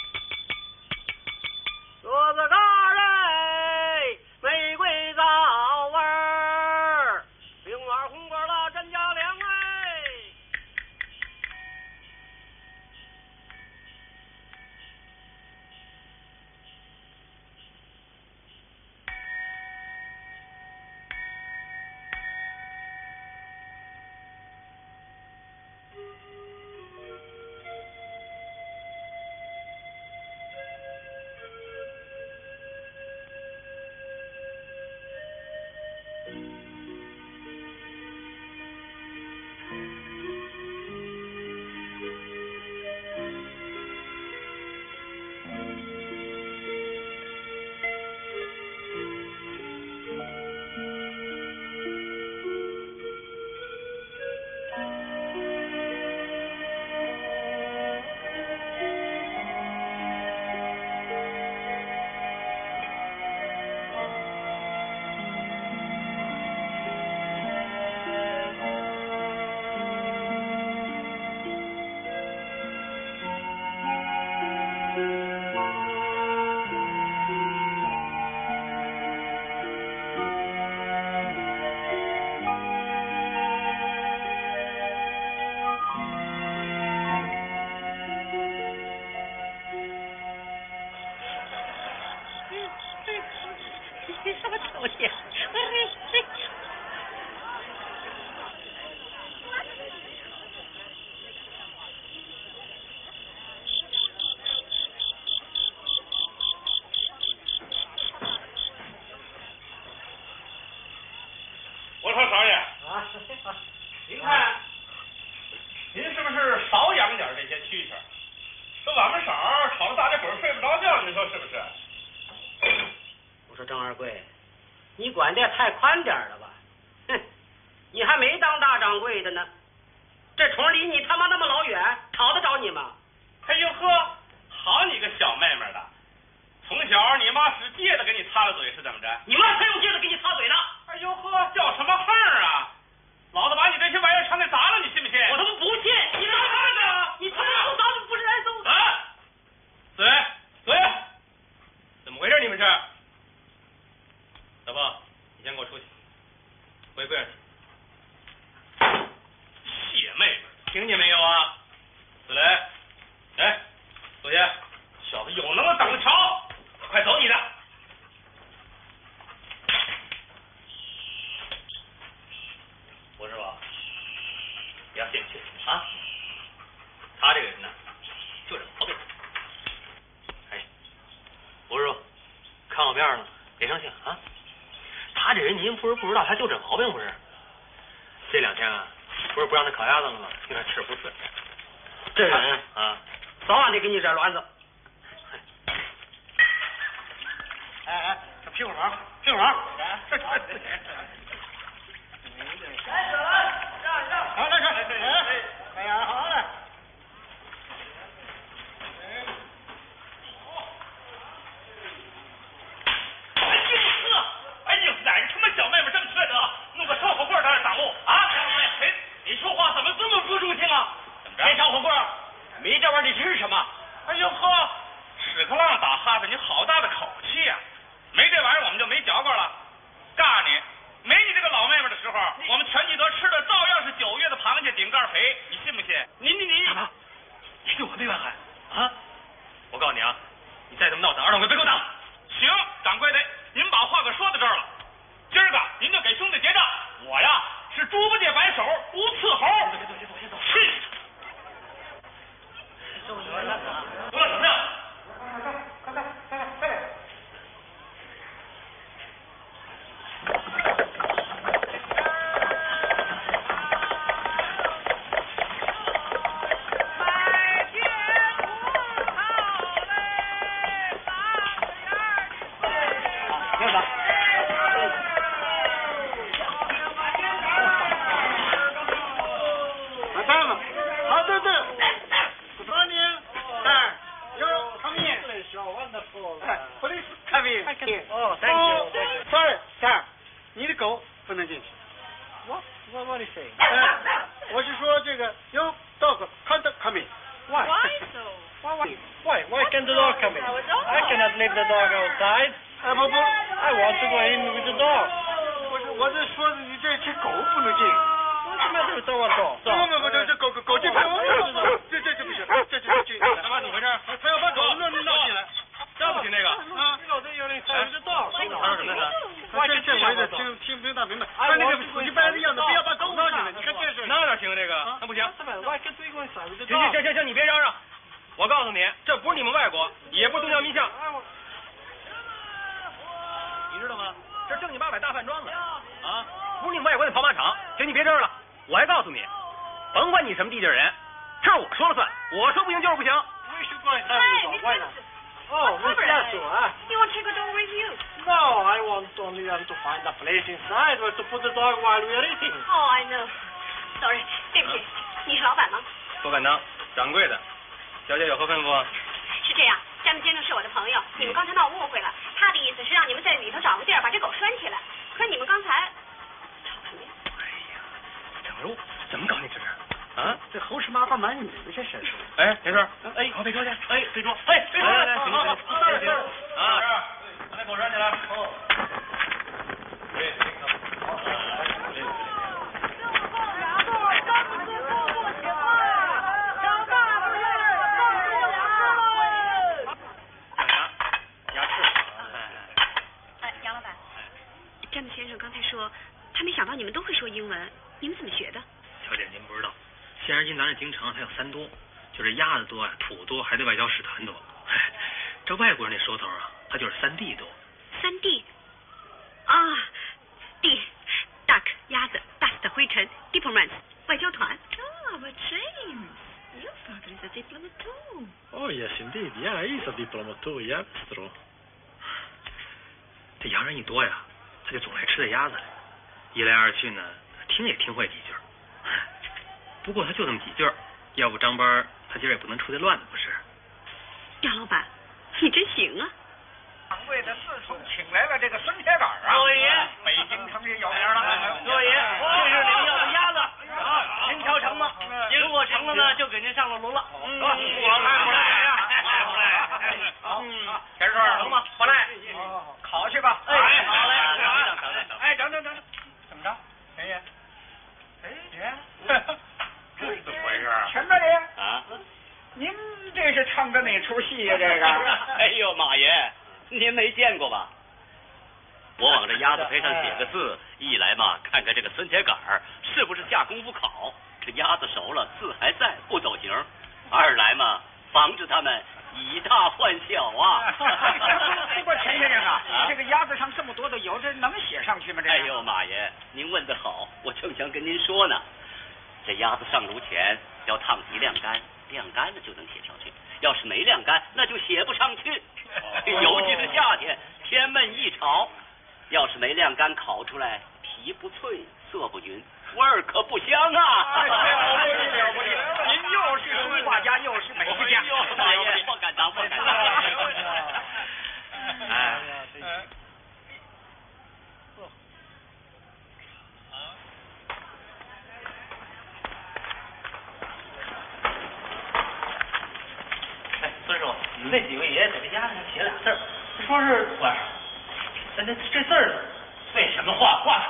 桌子盖儿玫瑰枣味儿，冰碗红棍辣蘸家凉哎。 什么东西？ 我说少爷啊， 您看，您是不是少养点这些蛐蛐儿？这晚上晌吵得大家伙儿睡不着觉，你说是不是？ 我说郑二贵，你管的太宽点了吧？哼，你还没当大掌柜的呢，这虫离你他妈那么老远，吵得着你吗？ 哎呦呵，好你个小妹妹的，从小你妈使戒指给你擦了嘴是怎么着？ 你妈才用戒指给你擦嘴呢！ 哎呦呵，叫什么横啊？老子把你这些玩意儿全给砸了，你信不信？ 我他妈不信！你他妈的，你他妈不砸就不是人搜。 啊！嘴嘴，怎么回事？你们是？老婆，你先给我出去，回柜上去。谢妹妹，听见没有啊？子雷，哎，左爷，小子有能耐等瞧，快走你的！我师傅，不要进去啊！他这个人呢，就这毛病。哎，我师傅，看我面呢，别生气啊！他这人您不是不知道，他就这毛病不是？这两天啊，不是不让他烤鸭子了吗？有点吃不顺。 这人啊， 早晚得给你惹乱子。 哎哎，这屁股毛，屁股毛。 来，小兰，让让。 好，来，来，哎，哎呀，好嘞。哎呦呵，哎呦，哪个他妈小妹妹这么缺德，弄个烧火棍在这挡路啊？哎，你说话怎么这么不中听啊？怎么着？这烧火棍没这玩意儿，你吃什么？哎呦呵，屎壳郎打哈子，你好大的口气呀！没这玩意儿，我们就没嚼过了。告诉你，没你这个老妹妹的时候，我们全聚德吃的照样是九月的螃蟹顶盖肥，你信不信？你你你，什么？你对我对外喊啊！我告诉你啊，你再这么闹，等二掌柜别给我打。行，掌柜的，您把话可说到这儿了，今儿个您就给兄弟结账。我呀是猪八戒摆手，不伺候。别走，别走，别走，去！ 哦，thank you。 Sorry, sir，你的狗不能进去。 What? What? What are you saying? 呃，我是说这个 ，You dog can't come in. Why? Why so? Why? Why? Why? Why can't the dog come in? I cannot leave the dog outside. 哎不不， I want to go in with the dog. 我是我是说你这这狗不能进。 What's the matter with the dog? 不不不，这这狗狗狗进不了，这这这不行，这这进。 大妈，怎么回事？ 他要把狗弄闹进来。 这不行，这个。 啊， You know they only say the dog. 他说什么呢？ 我这这我也得听听不大明白。他那个死乞白赖的样子，非要把狗闹进来，你看这是。 那哪行这个？那不行。 Why can't we go inside with the 行 dog? 行行行行，你别嚷嚷。我告诉你，这不是你们外国，也不是东交民巷，你知道吗？这正经八百大饭庄子啊，不是你们外国那跑马场。行，你别嚷了。我还告诉你，甭管你什么地界人，这是我说了算，我说不行就是不行。 We should go inside with the dog. Why not? Oh, Miss Yasuo, You want to take a dog with you? No, I want only them to find a place inside where to put the dog while we are eating. Oh, I know. Sorry， 对不起，你是老板吗？ 不敢当，掌柜的。小姐有何吩咐？ 是这样，咱们先生是我的朋友，你们刚才闹误会了，他的意思是让你们在里头找个地儿把这狗拴起来，可是你们刚才吵什么呀？ 哎呀，整个怎么搞你这是？啊， 这猴吃麻花满你的这是。 哎，没事。 哎， 好，别说去。 哎，别说，哎，别说， 来来来，行好好， 行行行啊，把那狗拴起来。哦。 詹姆先生刚才说，他没想到你们都会说英文，你们怎么学的？ 小姐您不知道，现如今咱这京城还有三多，就这鸭子多呀，土多，还得外交使团多。嗨，这外国人那说头啊，他就是三地多。 三地啊，地 duck 鸭子 dust 灰尘 diplomats 外交团。 Oh, but James, your father is a diplomat too. Oh yes, indeed. Yeah, he's a diplomat too. Yeah, that's true. 这洋人一多呀，他就总来吃这鸭子来，一来二去呢，听也听会几句。不过他就这么几句，要不张班，他今儿也不能出这乱子，不是？ 杨老板，你真行啊！ 掌柜的四处请来了这个孙铁杆啊， 老爷， 北京城也有名了。 老爷，这是您要的鸭子啊，您瞧成吗？如果成了呢，就给您上了炉了。 嗯，我来，我来呀，我来。好，田顺成吗？不赖，烤去吧。 哎，好嘞。 哎，等等等等，怎么着？陈爷，哎爷，这是怎么回事啊？ 陈大爷啊，您这是唱的哪出戏呀？这个？ 哎呦，马爷，您没见过吧？我往这鸭子胚上写个字，一来嘛，看看这个孙铁杆儿是不是下功夫烤，这鸭子熟了，字还在，不走形；二来嘛，防止他们以大换小啊。 不过陈先生啊，这个鸭子上这么多的油，这能写上去吗？这哎呦，马爷，您问得好，我正想跟您说呢。这鸭子上炉前要烫洗晾干，晾干了就能写上去；要是没晾干，那就写不上去。尤其是夏天，天闷易潮，要是没晾干，烤出来皮不脆，色不匀，味儿可不香啊！ 哎了不得，您又是书画家，又是美食家。 哎呦，马爷，不敢当，不敢当。哎。 孙师傅，那几位爷在这鸭子上写俩字儿，说是不是？那这这字儿为什么画画？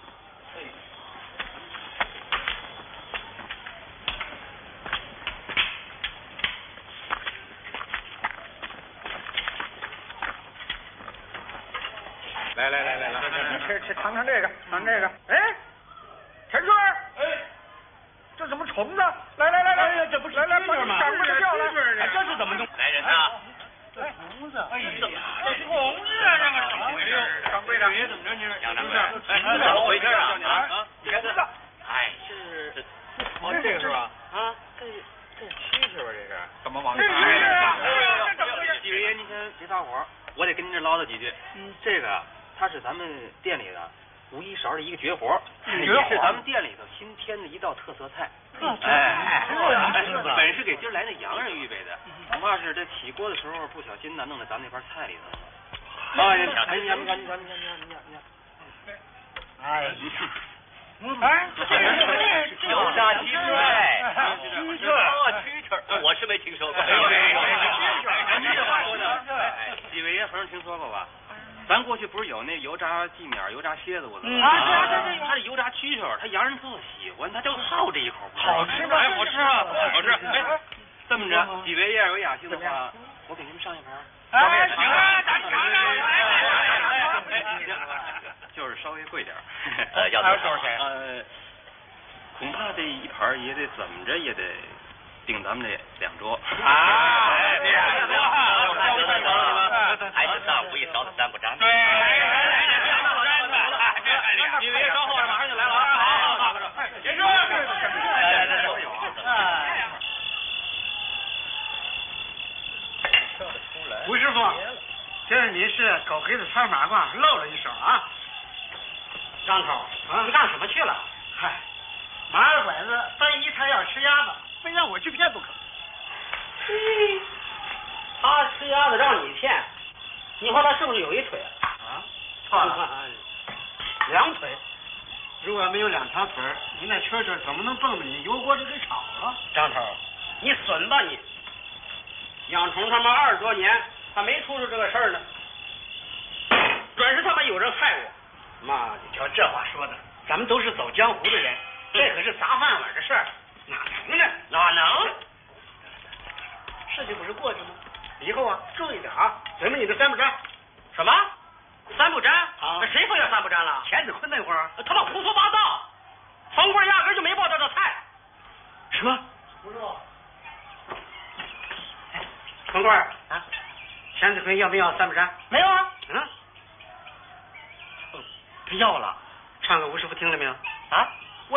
来来来来来，吃吃尝尝这个，尝这个。哎，陈顺，哎，这怎么虫子？来来来来，这不是来来把掌柜的叫来， 这是怎么弄？来人呐！ 哎，虫子，哎， 怎么这虫子啊？这个怎么回事？掌柜的， 爷怎么着？您是杨掌柜，哎，怎么回事啊？ 啊，虫子。 哎， 是哦，这个是吧？ 啊，这这是蛐蛐吧？这是？ 怎么往这这是啊？ 这怎么回事？几位爷，您先别发火，我得跟您这唠叨几句。嗯，这个它是咱们店里的无一勺的一个绝活，也是咱们店里头新添的一道特色菜。哎，本是给今儿来那洋人预备的，恐怕是这起锅的时候不小心呢，弄在咱那盘菜里头了。 哎呀，哎呀，你看，你看，你看，你看，你看，哎呀，哎， 油炸鸡腿，鸡腿，哦，鸡腿，我是没听说过。 你这话说的，几位爷可能听说过吧？咱过去不是有那油炸鸡面、油炸蝎子我嗯啊，对啊，对对， 他这油炸蛐蛐，他洋人特喜欢，他就好这一口。 好吃吗？ 哎，好吃啊，好吃。哎，这么着，几位爷有雅兴的话，我给你们上一盘。 哎，行啊，咱尝尝。 就是稍微贵点。 呃，要多少钱？ 呃，恐怕这一盘也得怎么着也得顶咱们这两桌。 啊，两桌哈，还是上午一勺的三不沾。 对。 几位爷稍后马上就来了啊！好好好，结束。 来来来， 吴师傅，这是你是狗黑子穿马褂漏了一手啊！ 张头，啊，你干什么去了？ 嗨，马二拐子三姨他要吃鸭子，非让我去骗不可。 嘿，他吃鸭子让你骗，你说他是不是有一腿啊？错了，两腿。如果没有两条腿，你那车车怎么能蹦着你油锅里给炒了？ 张头，你损吧你！养虫他妈二十多年，还没出出这个事儿呢，准是他妈有人害我。妈的，瞧这话说的，咱们都是走江湖的人，这可是砸饭碗的事儿，哪能呢？哪能？ 事情不是过去吗？以后啊，注意点啊，准备你的三不沾。 什么？三不沾？ 啊， 谁说要三不沾了？ 钱子坤那会儿， 他妈胡说八道！冯贵压根就没报这道菜。 什么？ 不是。冯贵啊，钱子坤要不要三不沾？ 没有啊。 嗯。他要了，唱给吴师傅听了没有？啊， 我，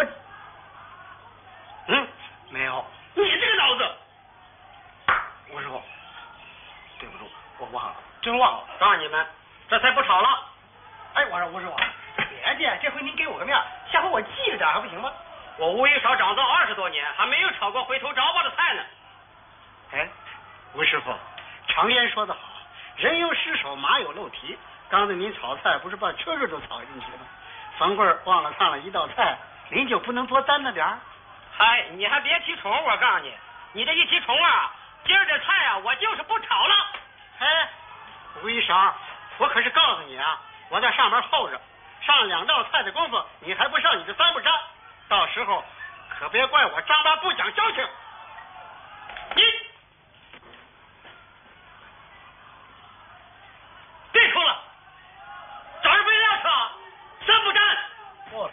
嗯，没有。 你这个脑子， 吴师傅，对不住，我忘了，真忘了。告诉你们，这菜不炒了。 哎，我说吴师傅，别介，这回您给我个面，下回我记着点还不行吗？ 我吴一勺长灶二十多年，还没有炒过回头着吧的菜呢。 哎，吴师傅，常言说得好，人有失手，马有漏蹄。刚才您炒菜不是把车车都炒进去了？冯贵忘了上了一道菜，您就不能多担着点儿？ 嗨，你还别提虫，我告诉你，你这一提虫啊，今儿这菜啊，我就是不炒了。 哎，吴一勺，我可是告诉你啊，我在上面候着，上两道菜的功夫，你还不上你的三不沾，到时候可别怪我张八不讲交情。 你别说了。找人备料去，三不沾。 我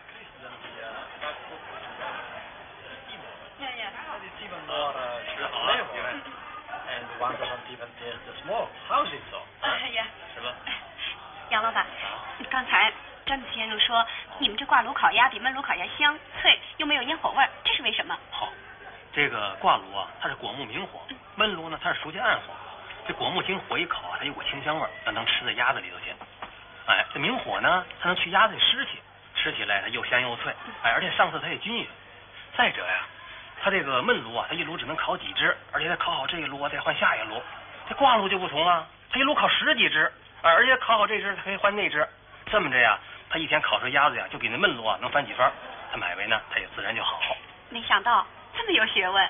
吃好了。 And one doesn't even taste the smoke. How's it so? 哎呀， 什么？ 杨老板，刚才詹子先生说你们这挂炉烤鸭比焖炉烤鸭香脆，又没有烟火味儿，这是为什么？ 好，这个挂炉啊，它是果木明火；焖炉呢，它是熟悉暗火。这果木经火一烤啊，它有股清香味儿，那能吃在鸭子里头去。哎，这明火呢，它能去鸭子的湿气，吃起来它又香又脆，哎，而且上色它也均匀。再者呀，它这个焖炉啊，它一炉只能烤几只，而且它烤好这一炉啊，再换下一炉。这挂炉就不同了，它一炉烤十几只，哎，而且烤好这只，它可以换那只。这么着呀，它一天烤出鸭子呀，就比那焖炉啊能翻几番，它买回呢，它也自然就好。 没想到这么有学问。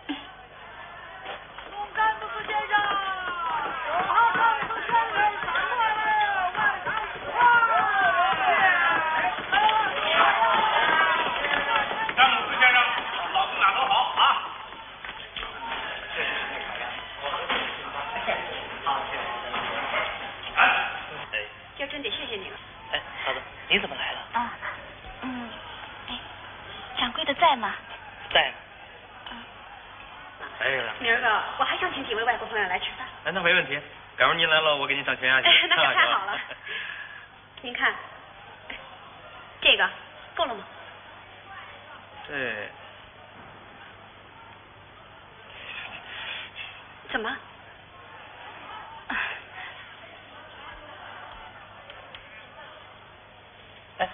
勇敢的先生，有好看的先生赶过来， 詹姆斯先生，老公哪都好啊。 要真得谢谢你了。 哎，嫂子，你怎么来了？ 啊，嗯，哎，掌柜的在吗？ 在。 哎呀， 明儿个我还想请几位外国朋友来吃饭。 哎，那没问题。赶上您来了，我给您上全鸭去。 哎，那可太好了。您看，这个够了吗？ 这怎么？ 哎，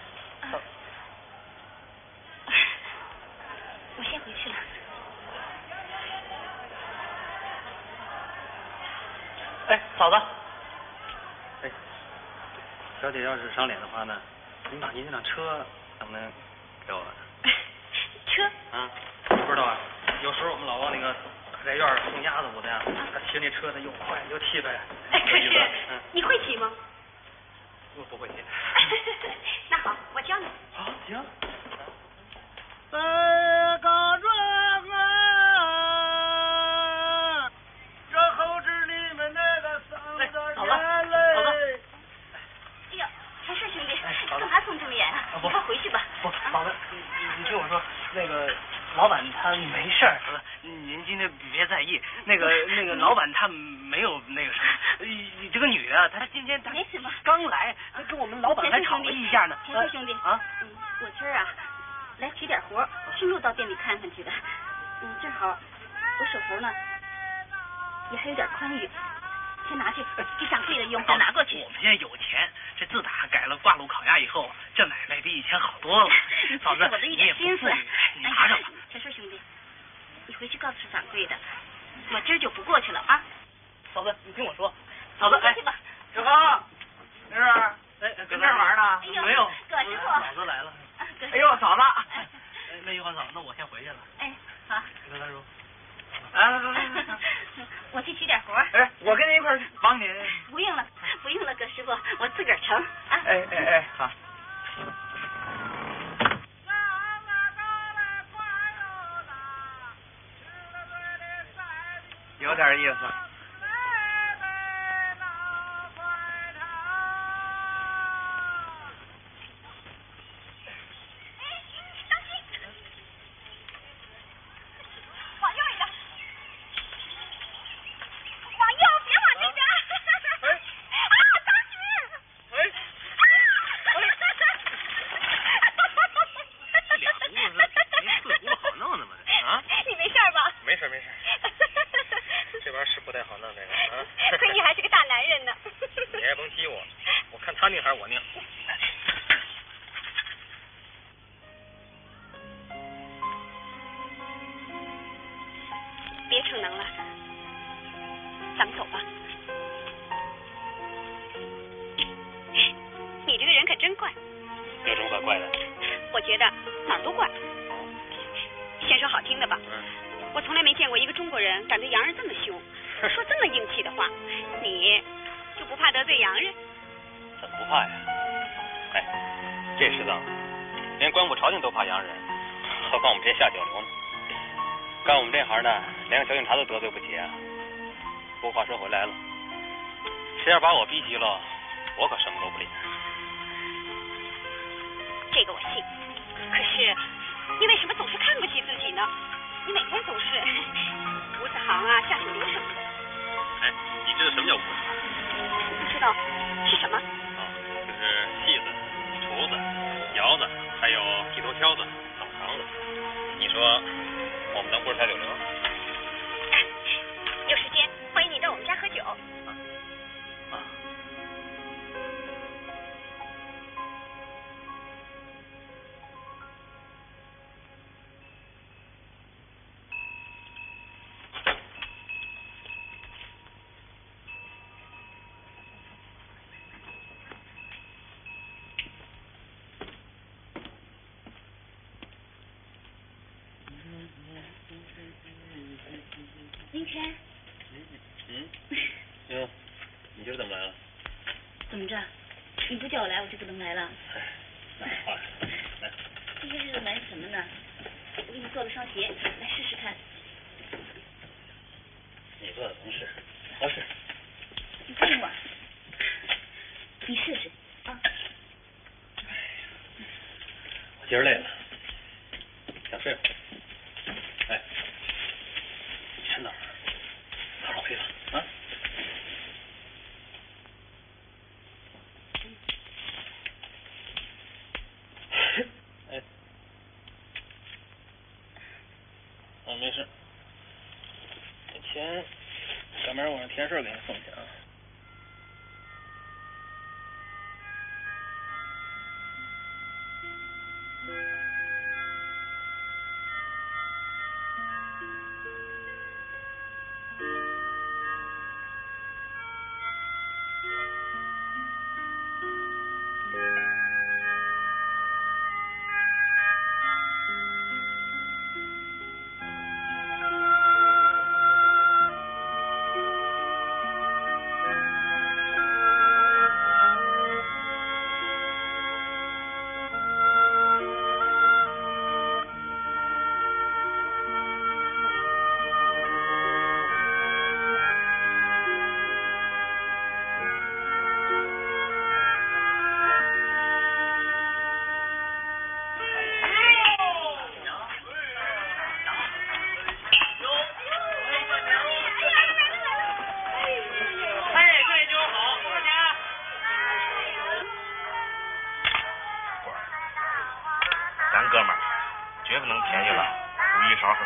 我先回去了。 哎，嫂子。 哎， 小姐要是赏脸的话呢，您把您那辆车能不能给我？ 车？ 啊，你不知道啊？有时候我们老往那个在院儿送鸭子舞的呀，他骑那车呢又快又气派。 哎，可是、 嗯、 你会骑吗？ 我不会骑。 那好，我教你。 好，行。 在高庄啊，这后知你们那个嗓子眼泪。 哎呀，陈氏兄弟，干嘛送这么远啊？你快回去吧。 不，嫂子，你你听我说，那个老板他没事儿，您今天别在意。那个那个老板他没有那个什么，你这个女的，她今天她刚来，她跟我们老板还吵了一架呢。 陈氏兄弟啊，嗯，我今儿啊来取点活，顺路到店里看看去的。嗯，正好我手头呢也还有点宽裕。先拿去给掌柜的用，再拿过去。 我们现在有钱，这自打改了挂路烤鸭以后，这买卖比以前好多了。嫂子， 我的一点心思， 你拿着吧。 陈氏兄弟，你回去告诉掌柜的，我今儿就不过去了啊。 嫂子，你听我说。嫂子，哎， 小芳，没事儿？ 哎， 跟这儿玩呢？ 没有。 葛师傅。 嫂子来了。 哎呦，嫂子。 哎，那玉环嫂，那我先回去了。 哎，好。 跟他说。 来来来来来， 我去取点活。 哎，我跟您一块儿帮您。 不用了，不用了，葛师傅，我自个儿成啊。 哎哎哎，好。有点意思。 别逞能了，咱们走吧。你这个人可真怪。 有什么怪怪的？ 我觉得哪儿都怪。先说好听的吧，嗯、我从来没见过一个中国人敢对洋人这么凶，说这么硬气的话。你就不怕得罪洋人？ 怎么不怕呀？哎，这世道，连官府朝廷都怕洋人，何况我们这些下九流呢？干我们这行的，连个小警察都得罪不起啊！不过话说回来了，谁要把我逼急了，我可什么都不理。 这个我信。可是你为什么总是看不起自己呢？你每天总是五子行啊、下九流什么的。 哎，你知道什么叫五子行？ 不知道是什么？ 啊，就是戏子、厨子、窑子，还有剃头挑子、澡堂子。你说我们能不是下九流？ 有时间欢迎你到我们家喝酒。啊啊。 林泉。 嗯。哟，你今儿怎么来了？ 怎么着？你不叫我来，我就不能来了。 那好，来。 今天是来什么呢？我给你做了双鞋，来试试看。 你做的甭试，好使。 你不用管，你试试啊。 我今儿累了，想睡会儿。哎，钱哪儿？好好赔吧，啊。哎，啊，没事。这钱，赶明儿晚上甜事给你送去啊。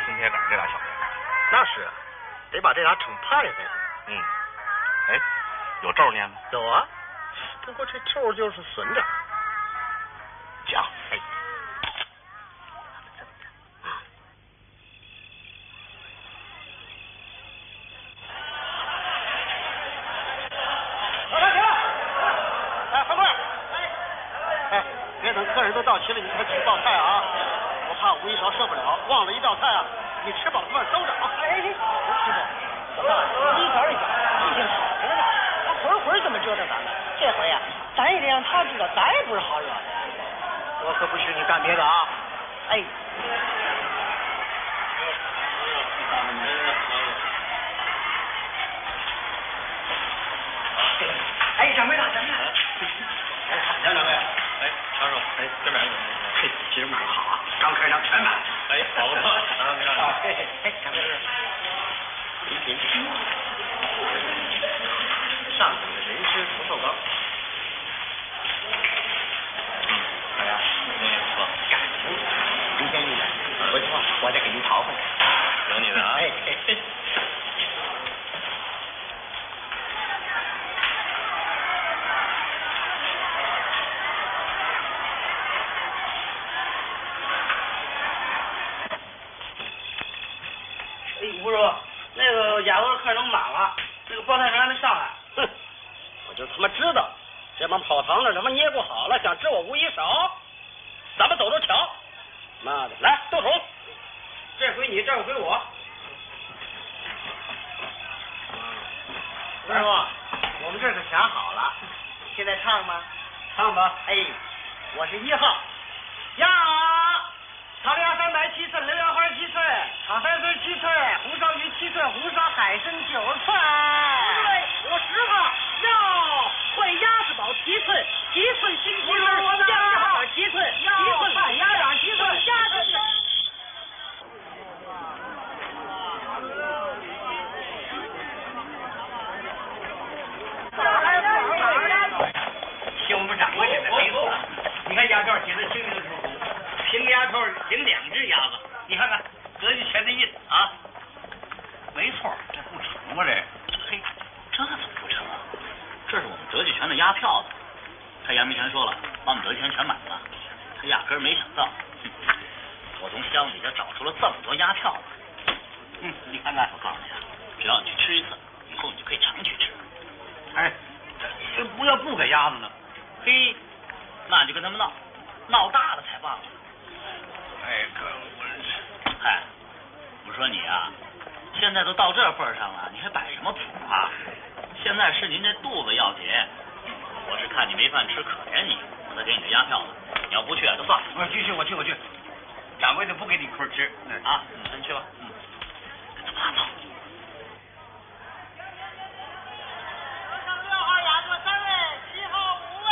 新铁杆这俩小子。 那是啊，得把这俩整派才行。 嗯，哎，有咒念吗？ 有啊，不过这咒就是损点。 讲， 哎。别等客人都到齐了，你才去报菜啊！我怕吴一勺受不了，忘了一道菜啊！你吃饱饭收着啊！哎，师傅，我告诉你，吴一勺这小子记性好着呢，他回回怎么折腾咱们？这回呀、啊，咱也得让他知道，咱也不是好惹的。我可不许你干别的啊！哎。哎，掌柜的，掌柜的。哎，杨掌柜。 哎，常叔，哎，这边嘿，今儿买的好啊，刚开张全买。 哎，好不错，啊，你看， 嘿嘿，哎，掌柜的，礼品，上等的人参福寿糕。 哎呀，那个不错， 感情，明天一来，回头我再给您淘回来。 有你的啊。 哎嘿嘿。 吴师傅，那个雅阁客人都满了，那个包菜员还没上来。 哼，我就他妈知道，这帮跑堂的他妈捏不好了，想治我吴一勺，咱们走着瞧。妈的，来动手，这回你，这回我。师傅，我们这可想好了，现在唱吗？唱吧。哎，我是一号。呀。长梁山白七寸，刘元花七寸，长三岁七寸，红烧鱼七寸，红烧海参九寸。对，我十号。要烩鸭子煲七寸，七寸新鸡肉，酱鸭板七寸，七寸拌鸭掌七寸，鸭子。听我们掌柜的没错，你看鸭票写的清清楚楚。平鸭头领两只鸭子，你看看德聚全的印啊！ 没错，这不成吗？这，嘿，这怎么不成啊？这是我们德聚全的鸭票子，他杨明全说了，把我们德聚全全买了，他压根儿没想到，哼，我从箱底下找出了这么多鸭票子。嗯，你看看，我告诉你啊，只要你去吃一次，以后你就可以常去吃。哎，这不要不给鸭子呢？嘿，那你就跟他们闹，闹大了才棒。 哎哥，我嗨，我说你啊，现在都到这份上了，你还摆什么谱啊？现在是您这肚子要紧，我是看你没饭吃，可怜你，我才给你这鸭票子。你要不去就算了。 我去去，我去我去，掌柜的不给你亏吃啊，咱去吧。嗯，跟他走。 六号雅座三位，七号五位。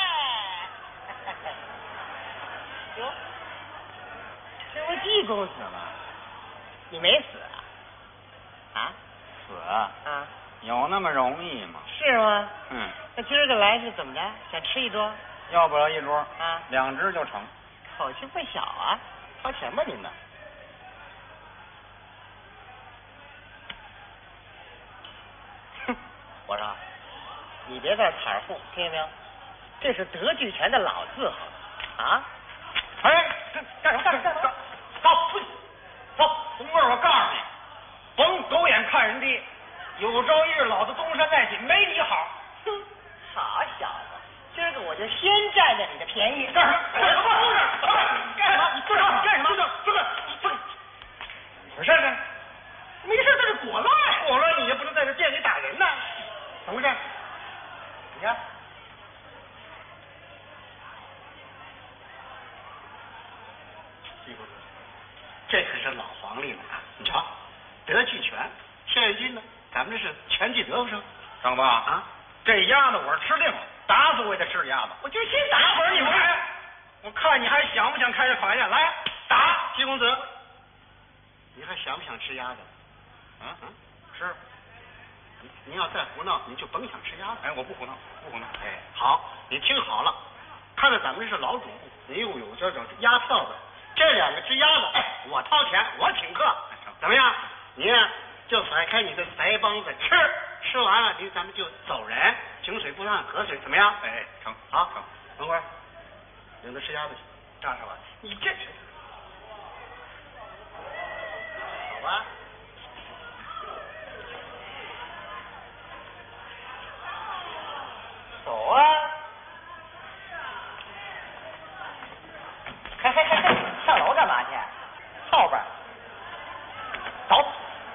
哟。这不济公死了？你没死啊？啊？ 死啊？ 啊？ 有那么容易吗？ 是吗？ 嗯。 那今儿个来是怎么着？想吃一桌？ 要不了一桌啊， 两只就成。 口气不小啊！掏钱吧您呢？哼！我说，你别在这袒护，听见没有？这是德聚全的老字号啊！ 哎，干什么？干什么？干什么？走，出去！走，红棍，我告诉你，甭狗眼看人低，有朝一日老子东山再起，没你好。 哼，好小子，今儿个我就先占着你的便宜。 干什么？干什么？干什么？你坐这，你干什么？坐这，坐这，坐这。什么事呢？没事，在这裹乱。裹乱你也不能在这店里打人呐。怎么回事？你看。这可是老黄历了啊！你瞧，德聚全，现如今呢，咱们这是全聚德不是？ 张八啊， 这鸭子我是吃定了，打死我也得吃鸭子。 我就先打会儿你们，我看你还想不想开这考验？来打，季公子，你还想不想吃鸭子？ 嗯嗯，吃。您要再胡闹，您就甭想吃鸭子。 哎，我不胡闹，不胡闹。 哎，好，你听好了，看在咱们这是老主顾，您又有这种鸭票子，这两个只鸭子，哎。 我掏钱，我请客，怎么样？你呢就甩开你的腮帮子吃，吃完了你咱们就走人，井水不犯河水，怎么样？ 哎，成， 好， 成。 文官，领着吃鸭子去，这样是吧？你这是，好吧？走啊！ 嘿嘿嘿嘿，上楼干嘛去？后边。走。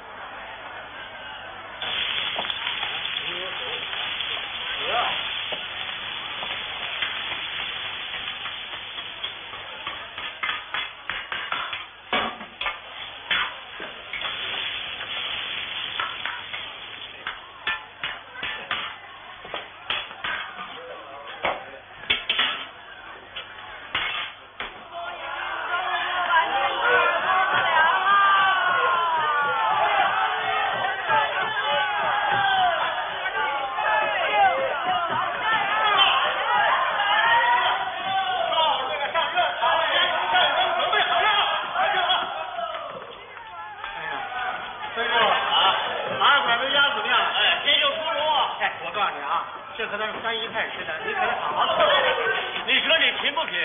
这和咱三姨太吃的，你可得好好伺候。你说你贫不贫？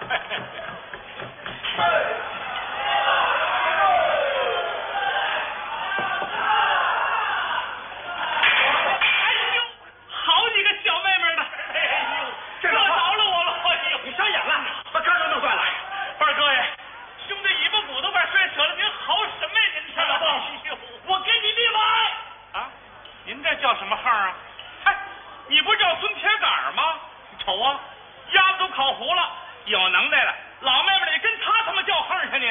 好几个小妹妹的，哎呦，这着了我了！哎呦，你伤眼了，把肝都弄断了。二哥呀，兄弟尾巴骨都快摔折了，您好什么呀？您这不？哎呦，我给你立牌啊！您这叫什么号啊？嗨，你不是叫孙铁杆吗？你瞅啊，鸭子都烤糊了，有能耐了，老妹妹你跟他他妈叫号去你！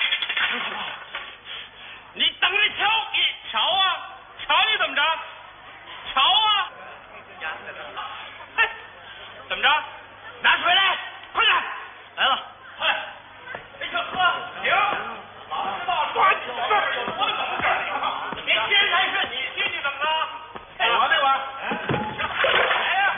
你等着瞧，你瞧啊，瞧你怎么着？瞧啊！哎，怎么着？拿水来，快点！来了，快！哎，这喝停！老知道抓紧事儿，有多懂事儿！别先来是你，你你怎么着？我这玩来呀！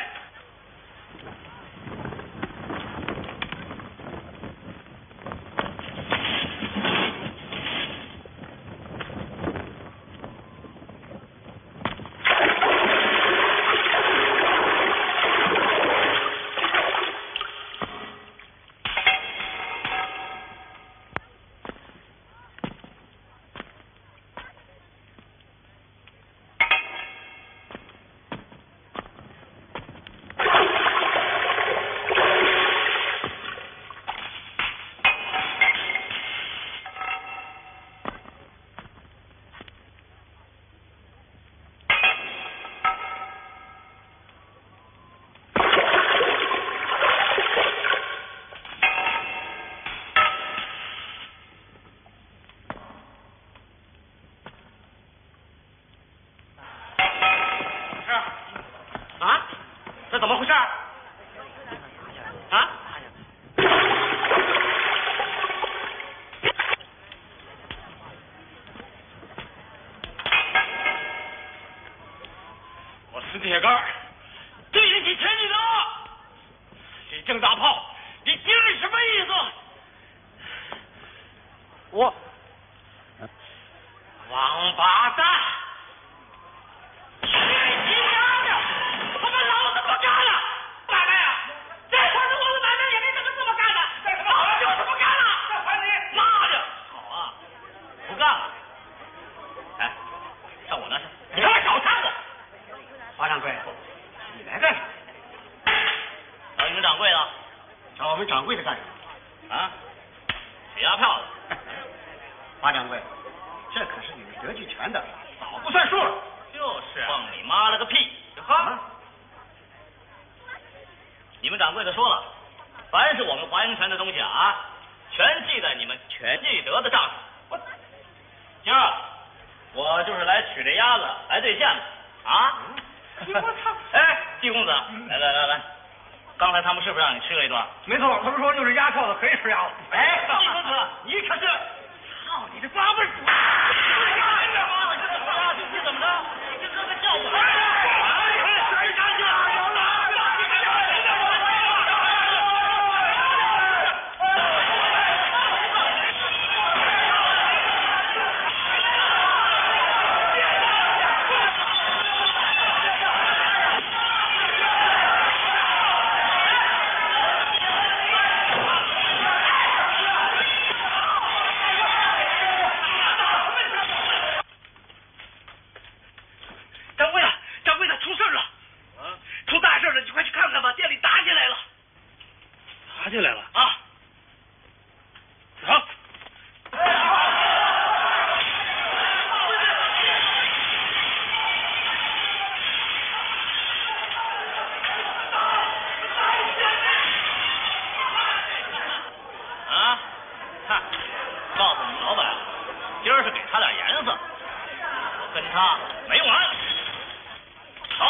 这怎么回事？啊？我孙铁杆对得起天地的恶，李郑大炮，你今日什么意思？我王八蛋！掌柜的干什么？啊，取押票子。八掌柜，这可是你们德聚全的，早不算数了。就是，放你妈了个屁！哈！你们掌柜的说了，凡是我们华盈泉的东西啊，全记在你们全聚德的账上。我今儿我就是来取这鸭子来兑现的啊！我操！哎，季公子，来来来来。刚才他们是不是让你吃了一顿？没错，他们说就是鸭票子可以吃鸭子。哎，季公子，你可是，操你这八辈子！你怎么着？你这个叫我！谁敢加油了？ 他没完。好。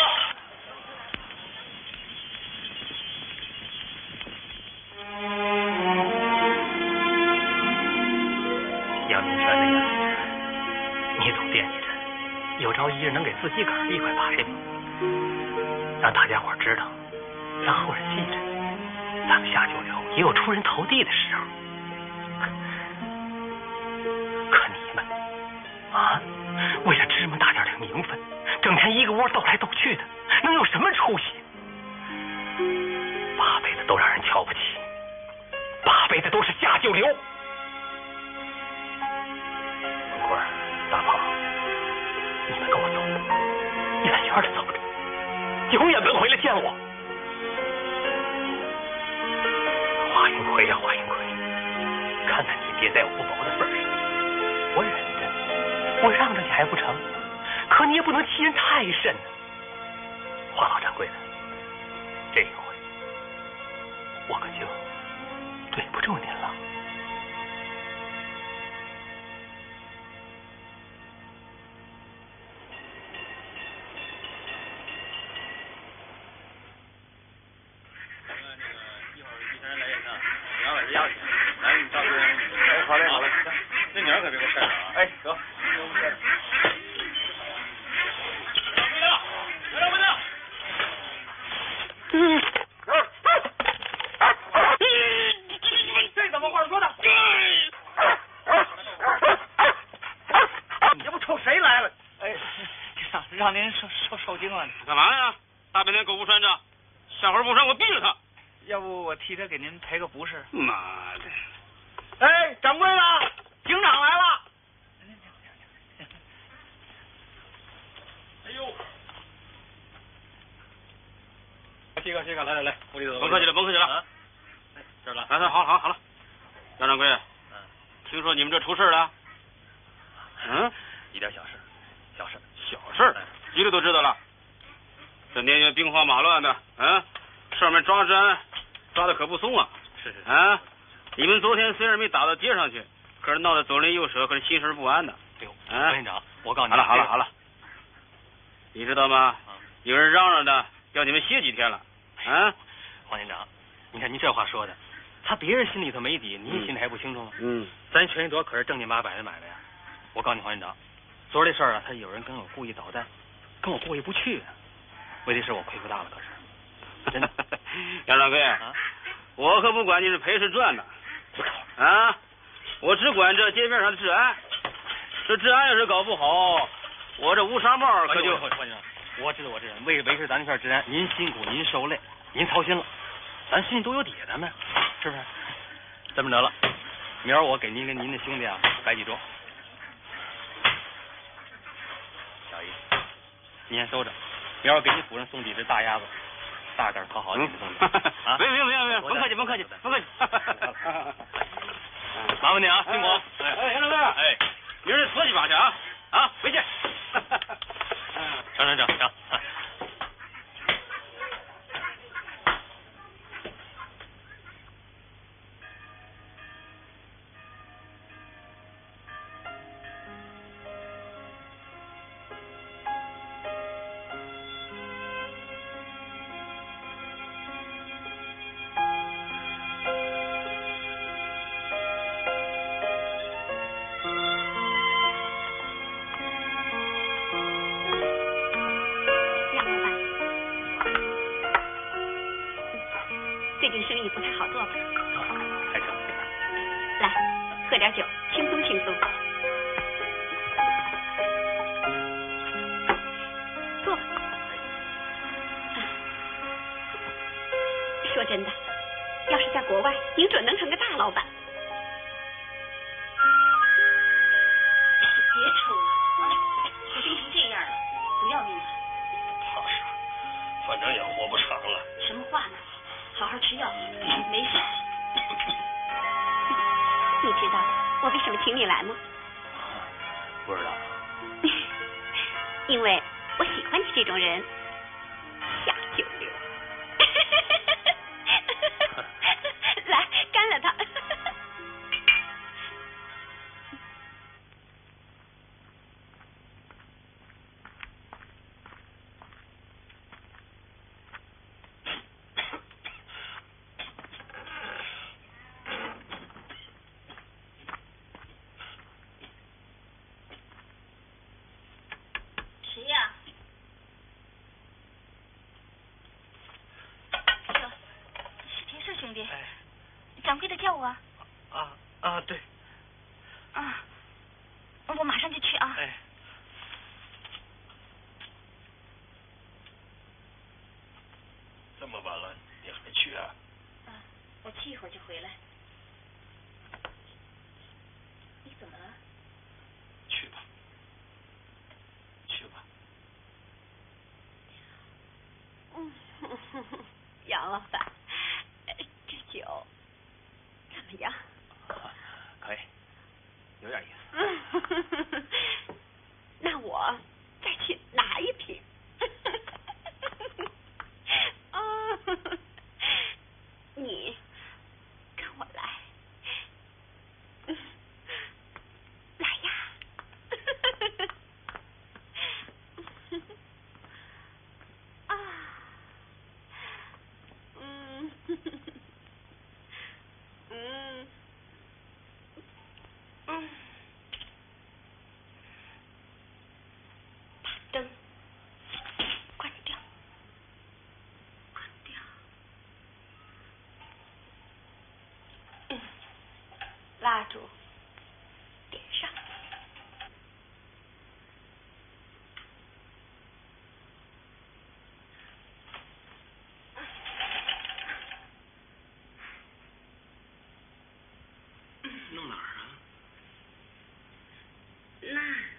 杨明全的呀，你总惦记着有朝一日能给自己个儿一块牌坊，让大家伙知道，让后人记着，咱们下九流也有出人头地的时候。可你们啊，为了芝麻大点的名分，整天一个窝斗来斗去的，能有什么出息？八辈子都让人瞧不起，八辈子都是下九流。文贵儿、大胖，你们跟我走，远远的走着，永远别回来见我。华云奎呀，华云奎，看在你爹在我不薄的份上，我忍着，我让着你还不成？可你也不能欺人太甚呢。黄老掌柜的，这一回我可就对不住您了。 来，你照顾。哎，好嘞，好嘞。那鸟可别给我晒着啊！哎，得。 嗯。 这怎么话说的？ 这不瞅谁来了？哎，让让您受受受惊了。 干嘛呀？大半天狗不拴着，下回不拴我毙了他！ 要不我替他给您赔个不是？ 妈的！ 哎，掌柜的，警长来了。 哎呦！ 谢哥，谢哥，来来来，屋里走。 甭客气了，甭客气了。 啊，这儿来。 来来，好了好了好了。杨掌柜， 嗯， 听说你们这出事了？嗯， 一点小事，小事， 小事，一个都知道了。这年月兵荒马乱的，嗯，上面抓治安抓的可不松啊。 是是是。 啊，你们昨天虽然没打到街上去，可是闹得左邻右舍可是心神不安的。 哎呦， 啊， 关县长，我告诉你， 好了好了好了，你知道吗？有人嚷嚷的要你们歇几天了。啊， 黄县长，你看您这话说的，他别人心里头没底，您心里还不清楚吗？ 嗯， 咱全一朵可是正经八百的买卖呀。我告诉你，黄县长，昨儿这事儿啊，他有人跟我故意捣蛋，跟我过意不去啊。为这事我亏负大了，可是。真的。 杨掌柜， 啊， 我可不管你是赔是赚的，啊，我只管这街边上的治安。这治安要是搞不好，我这乌纱帽可就…… 黄县长，我知道我知道，为了维持咱这片治安，您辛苦，您受累，您操心了，咱心里都有底，咱们是不是？这么得了，明儿我给您跟您的兄弟啊摆几桌。小姨，您先收着，明儿我给你府上送几只大鸭子，大点讨好你的东西啊！ 没有没有没有没有，甭客气甭客气甭客气。 麻烦你啊，辛苦。 哎，杨掌柜， 哎， 明儿搓几把去啊啊，回去。 上上上上。 最近生意不太好做吧？ 还成。 来，喝点酒，轻松轻松。坐吧。说真的，要是在国外，您准能成个大老板。别抽了，我病成这样了，不要命了。 怕啥？反正也活不长了。 什么话呢？好好吃药，没事。你知道我为什么请你来吗？ 不知道。 因为我喜欢你这种人，下九流。来，干了他。 回来。你怎么了？ 去吧，去吧。 嗯，杨老板，这酒怎么样？ 可以，有点意思。 那我再去拿一瓶。啊，你跟我来，来呀！啊，嗯，嗯，嗯。把灯关掉，关掉。嗯，蜡烛点上。 弄哪儿啊？ 那。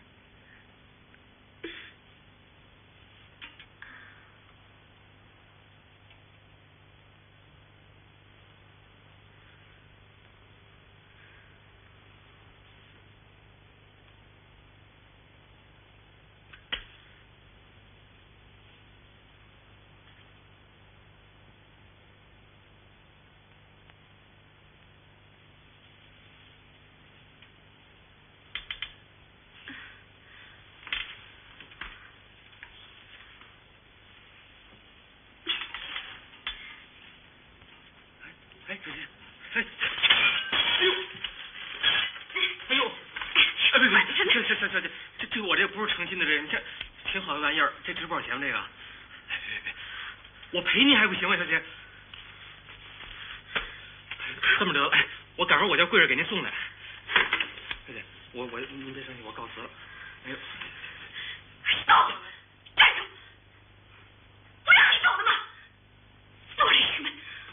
哎，姐姐，哎，哎呦，哎呦，哎，别别，小小小小姐，这这我这不是诚心的，这你这挺好的玩意儿，这值多少钱这个？哎，别别别，我赔你还不行吗，小姐？这么得了，哎，我赶上我叫贵人给您送来。小姐，我我您别生气，我告辞了。哎呦， 走，站住！不让你走的吗？做人什么？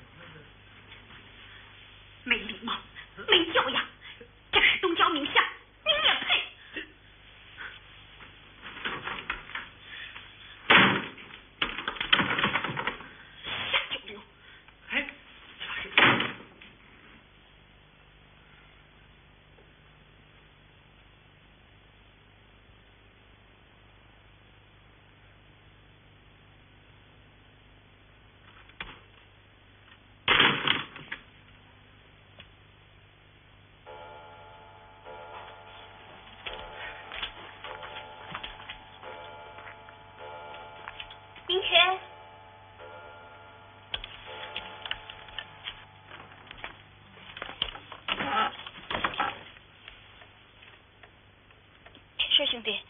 没礼貌，没教养，这是东郊名下，你也配？下九流！ 哎， 明轩，是兄弟。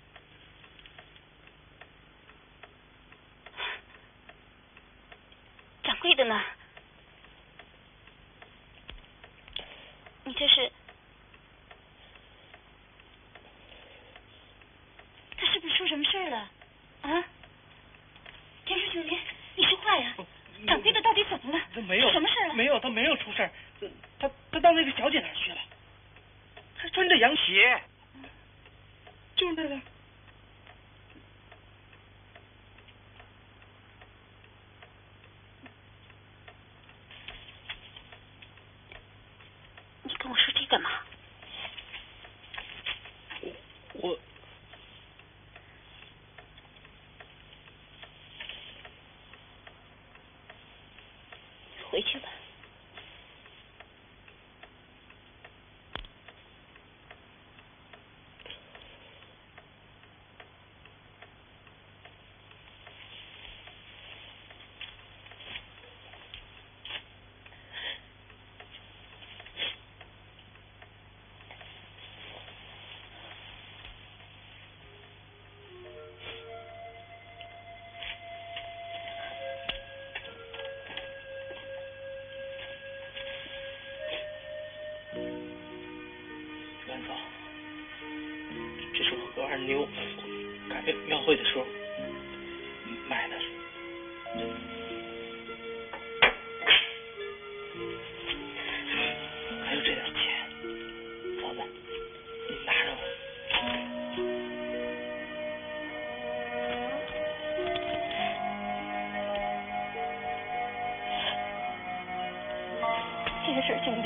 掌柜的呢？你这是？他是不是出什么事了？啊？田叔兄弟，你说话呀！掌柜的到底怎么了？ 没有什么事了？ 没有，他没有出事儿，他他到那个小姐那儿去了。他穿着洋鞋，就是那个。 你跟我说这干嘛？ 我。 回去吧。 元嫂，这是我和二妞赶庙会的时候买的。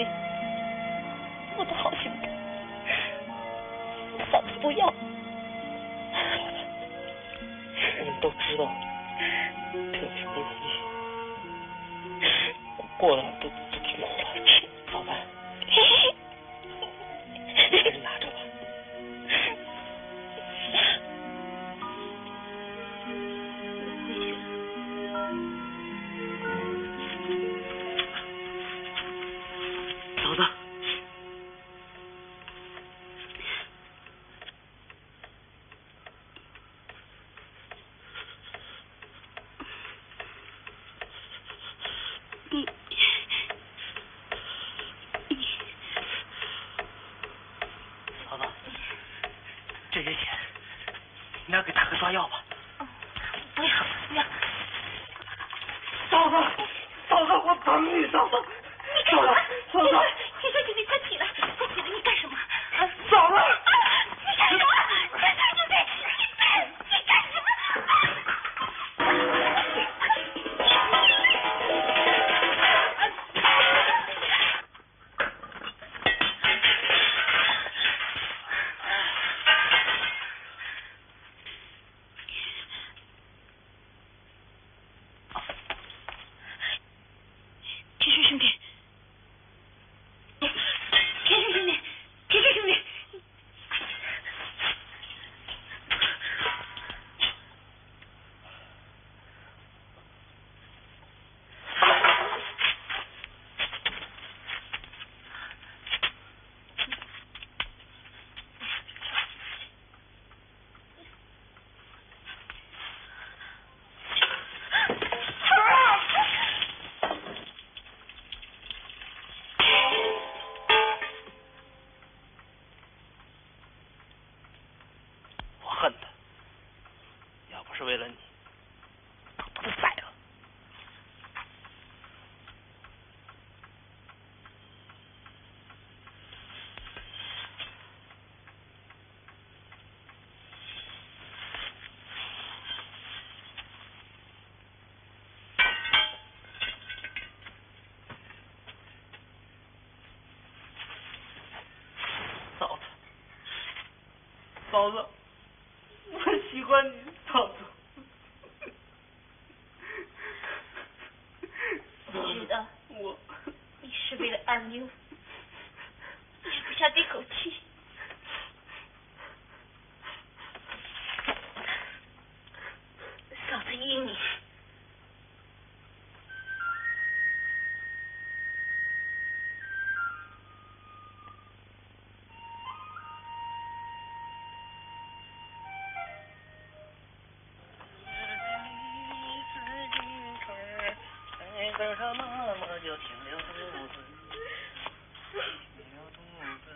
弟，我的好兄弟，嫂子不要。 你们都知道，特别不容易，过得都都挺苦的。老板，还是拿着吧。 嫂子， 你你嫂子，这些钱你要给大哥抓药吧。 不要不要。 嫂子，嫂子，我等你，嫂子。 你干什么？ 嫂子， 起来起来，快起来，快起来！你干什么？ 嫂子， 你干什么？快快就对，你干什么？铁锤兄弟，铁锤兄弟，铁锤兄弟， 我恨他，要不是为了你，早把他宰了。嫂子，嫂子，我喜欢你，嫂子。 我知道， 我你是为了二妞，咽不下这口气。嫂子依你。 跟上妈妈就停了肚子，停了肚子。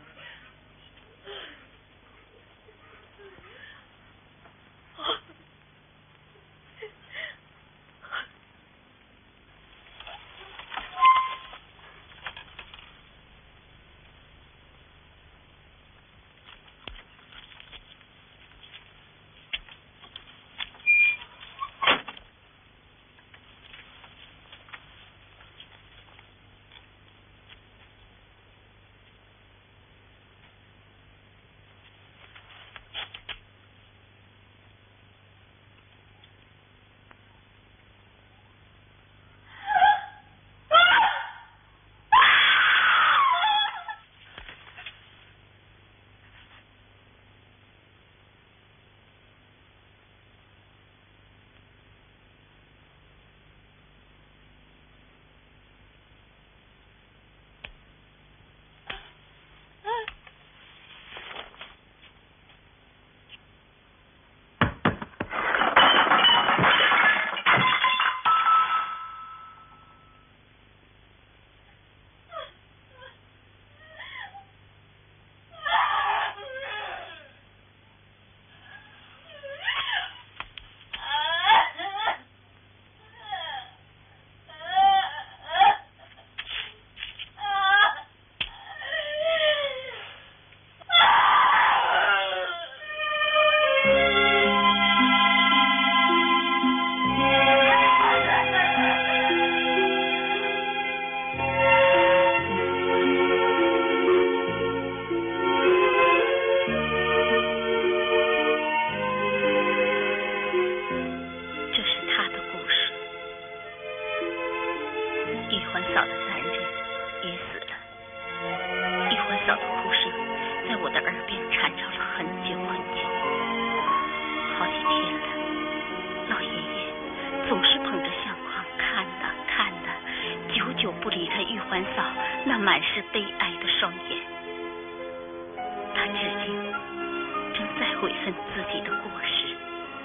恨自己的过失。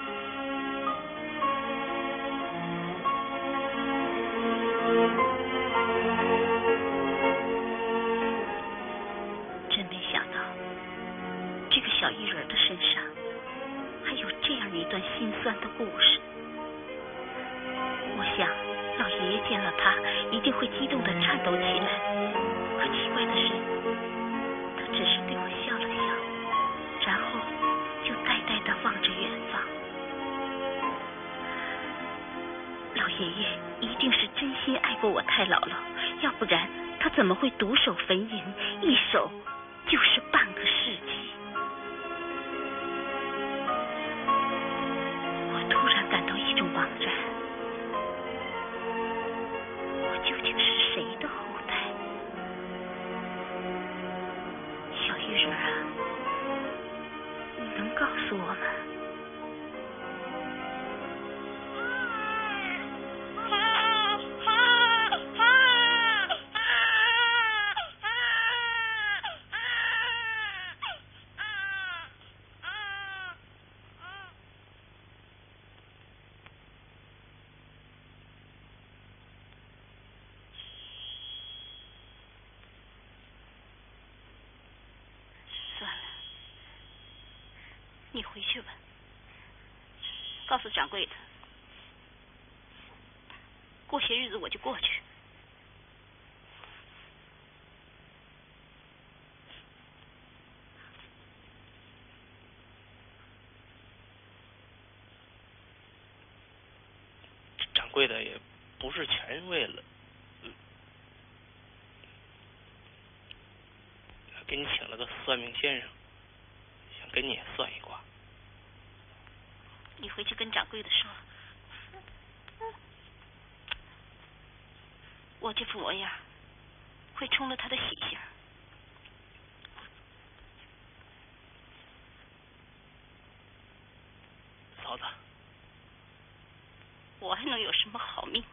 真没想到，这个小玉人的身上还有这样一段心酸的故事。我想，老爷爷见了他，一定会激动地颤抖起来。可奇怪的是，他只是对我笑了笑，然后就呆呆地望着远方。老爷爷一定是真心爱过我太姥姥，要不然他怎么会独守坟茔，一守就是半个世纪？我突然感到一种茫然，我究竟是谁的后代？小玉人啊，你能告诉我吗？你回去吧，告诉掌柜的，过些日子我就过去。 掌柜的也不是全为了，嗯，给你请了个算命先生，想给你也算一卦。 你回去跟掌柜的说，我这副模样会冲了他的喜心。 嫂子， 我还能有什么好命？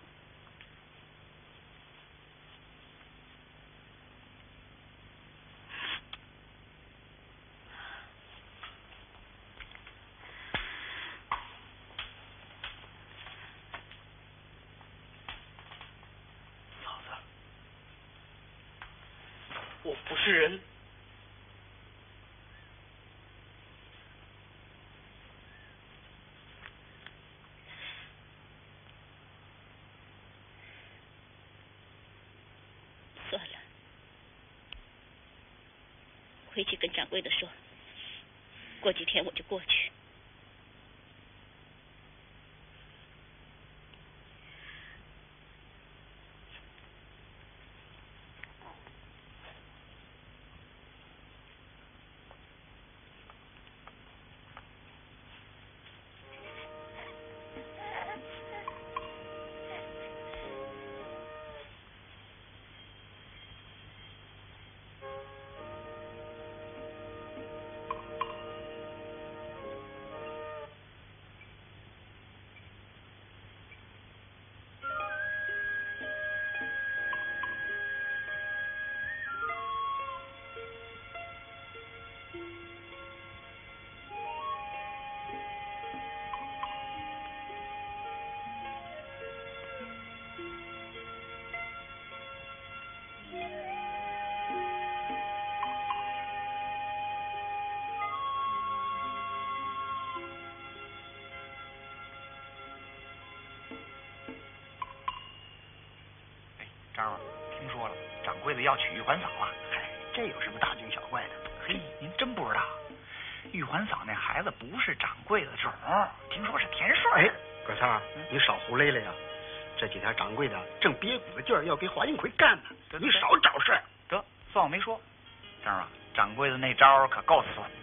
我不是人， 算了，回去跟掌柜的说，过几天我就过去。 张儿，听说了，掌柜的要娶玉环嫂啊？嗨，这有什么大惊小怪的？嘿，您真不知道，玉环嫂那孩子不是掌柜的种，听说是田顺。 哎，葛三儿，嗯、你少胡来了呀！这几天掌柜的正憋鼓的劲儿要给华英奎干呢，你少找事。 得，算我没说。张儿啊，掌柜的那招可够损的。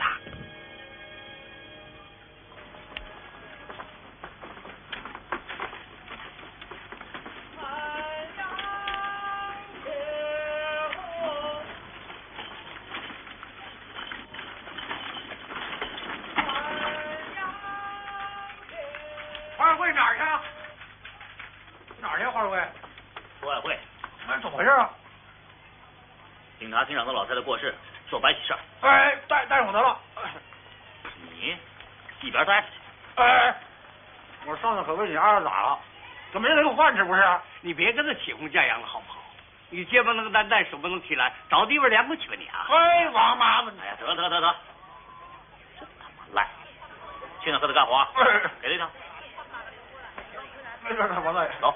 警察厅长的老太太过世，做白喜事儿。 哎，带带上我得了。 你你一边待着去。 哎，我上次可问你儿子咋了？怎么也得有饭吃不是？ 你别跟他起哄架秧了好不好？你肩膀那个担担，手不能提来，找地方凉快去吧你啊！ 嘿，王妈妈！ 哎呀，得得得得，真他妈赖！去那和他干活，给他一趟。 没事，王大爷， 走。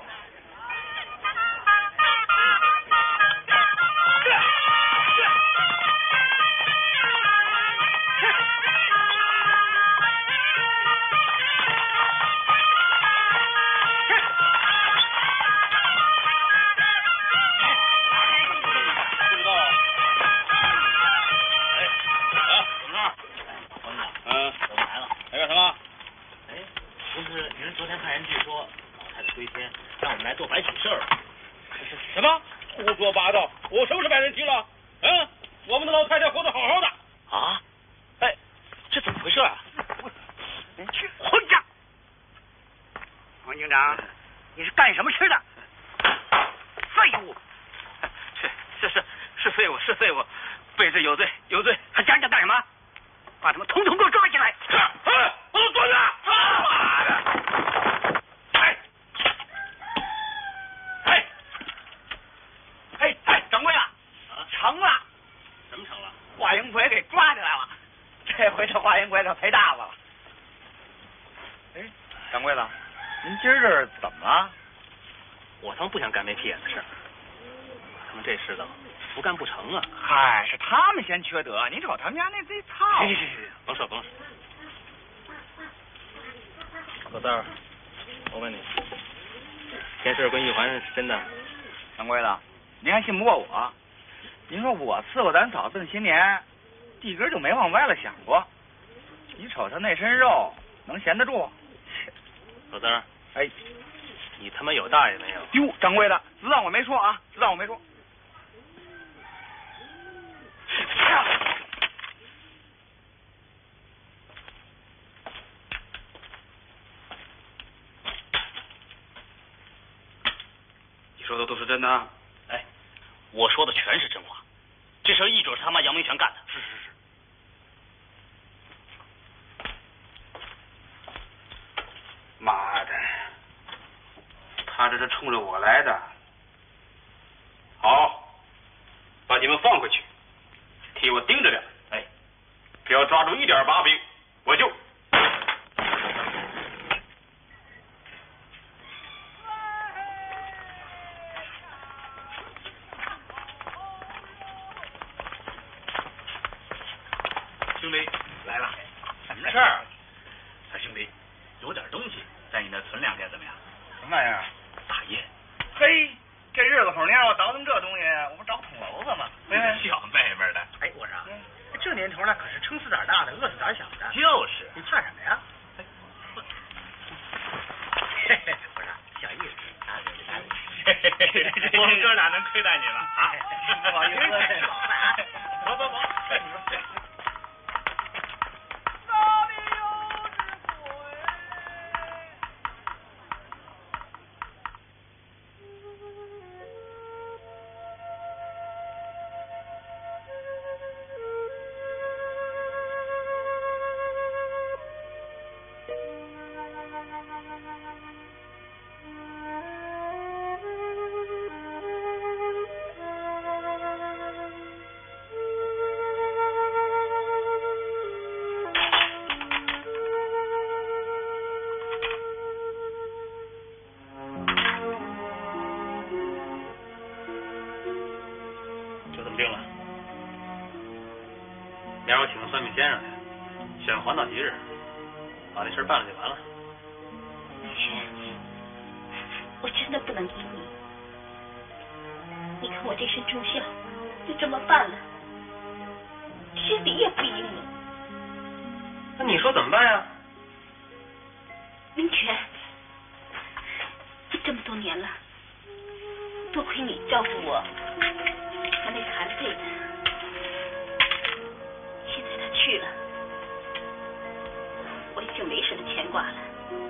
什么胡说八道？我什么时候白人提了？嗯，我们的老太太活得好好的。 啊？哎，这怎么回事啊？ 你去混账！王警长，你是干什么吃的？废物！ 是是是是废物是废物，卑职有罪有罪。 还讲讲干什么？把他们统统给我抓起来！ 哎，我都蹲着！ 妈的！ 哎哎哎哎， 掌柜的，成了！ 什么成了？ 华英奎给抓起来了，这回这华英奎可赔大发了。 哎，掌柜的，您今儿这怎么了？ 我他妈不想干没屁眼的事儿，他们这世道不干不成啊！ 嗨，是他们先缺德，你瞅他们家那这操！ 行行行，甭说甭说。老三儿，我问你，这事跟玉环是真的？ 掌柜的，您还信不过我？您说我伺候咱嫂子这么些年，地根就没往歪了想过。你瞅他那身肉，能闲得住？ 老三儿， 哎， 你他妈有大爷没有？ 哟，掌柜的，子当我没说啊，子当我没说。 你说的都是真的？哎，我说的全是真话。这事一准是他妈杨明全干的。是是是。 妈的，他这是冲着我来的。好，把你们放回去，替我盯着点。 哎， 只要抓住一点把柄，我就。 兄弟来了，什么事儿？小兄弟，有点东西，在你那存两天怎么样？什么玩意儿？大烟。嘿，这日子口你让我倒腾这东西，我不找捅娄子吗？小妹妹的。哎，我说，这年头呢，可是撑死胆大的，饿死胆小的。就是，你怕什么呀？嘿嘿，我说小意思，打你打你。我们哥俩能亏待你了啊？不好意思，走走走，你说。 明儿我请个算命先生来，选黄道吉日，把这事办了就完了。 明轩，我真的不能依你。你看我这身重孝，就这么办了，心里也不依你。 那你说怎么办呀？ 明泉，这么多年了，多亏你照顾我，还没残废呢。现在他去了，我已经没什么牵挂了。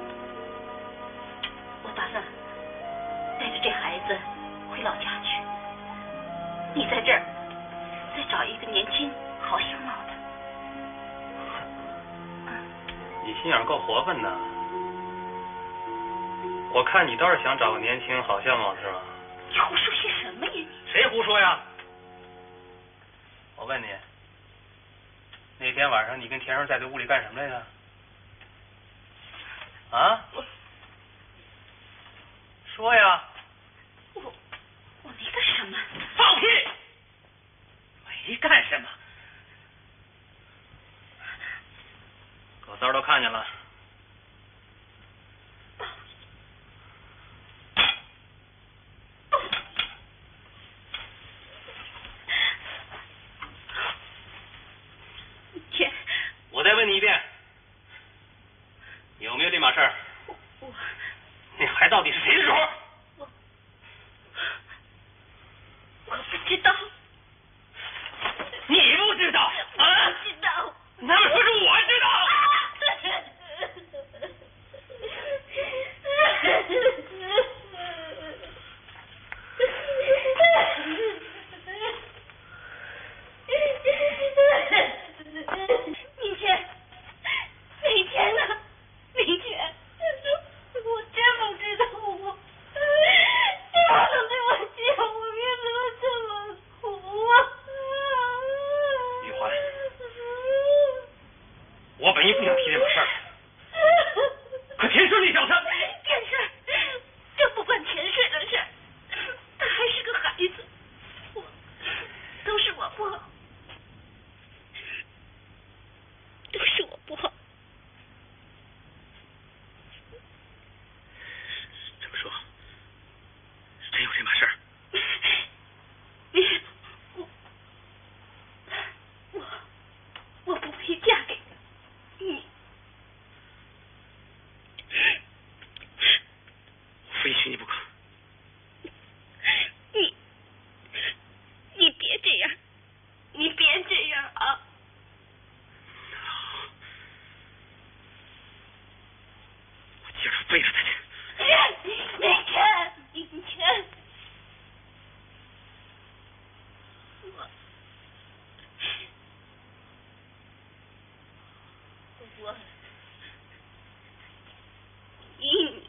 我打算带着这孩子回老家去。你在这儿再找一个年轻好相貌的。 你心眼够活泛的。我看你倒是想找个年轻好相貌是吧？ 你胡说些什么呀你？ 谁胡说呀？我问你，那天晚上你跟田叔在这屋里干什么来着？啊？ 我说呀！ 我我没干什么。 放屁！没干什么。葛三都看见了。 天， 我再问你一遍，有没有这码事儿？ 我那孩子到底是谁的手？ 我我不知道。 你不知道？ 我不知道。 那么说是我知道。 明天，明天呢？明天，我真不知道我，你不能对我讲，我面子都这么苦啊！ 玉环，我本意不想提这码事儿，可田顺那小子， 田顺，这不关田顺的事儿，他还是个孩子，我都是我不好。都是我不好。 这么说，真有这码事儿？ 你，我，我，我不配嫁给你。 我非娶你不可。 你，你别这样，你别这样啊！ 接着背着他去。 明天，明天，我，我，你。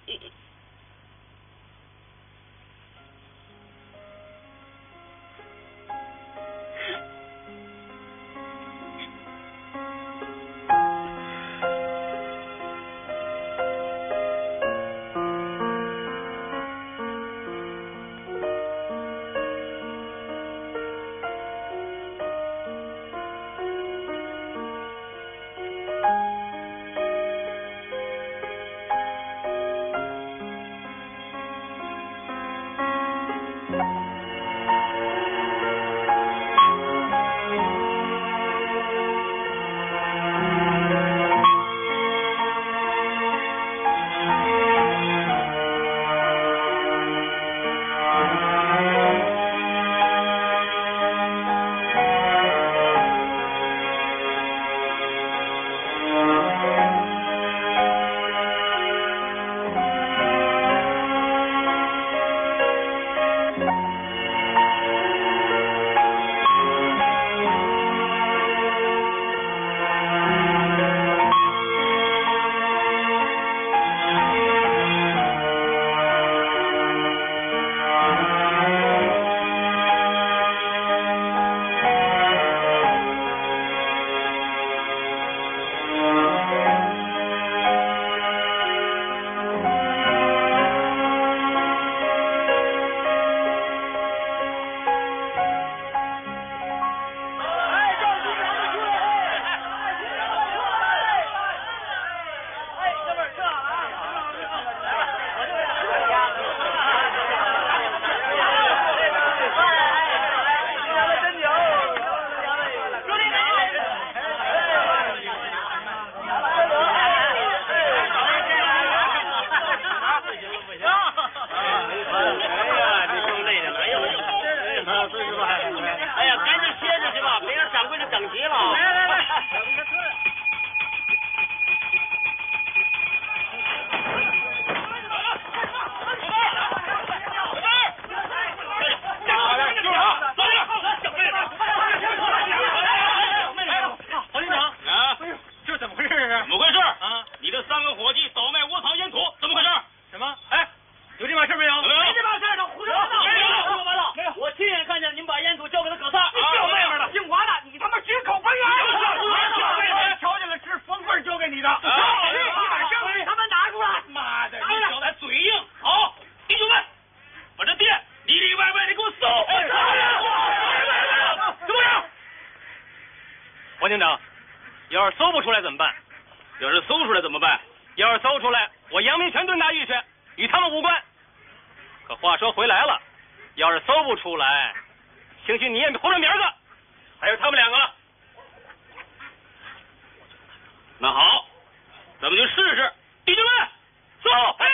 这三个伙计倒卖窝藏烟土，怎么回事？ 什么？哎，有这码事没有？ 没有。 没这码事儿，他胡说八道！ 没有， 胡说八道！ 没有，我亲眼看见你们把烟土交给了葛三。 你小妹妹的，姓王的，你他妈血口喷人！ 小妹妹瞧见了，是冯贵交给你的。 啊！ 你把证据他妈拿出来！ 妈的，你小子嘴硬！好，弟兄们，把这店里里外外的给我搜！怎么样？ 王警长，要是搜不出来怎么办？ 要是搜出来怎么办？ 要是搜出来，我杨明全蹲大狱去，与他们无关。可话说回来了，要是搜不出来，兴许你也活着明儿个，还有他们两个了。 那好，咱们就试试，弟兄们，搜！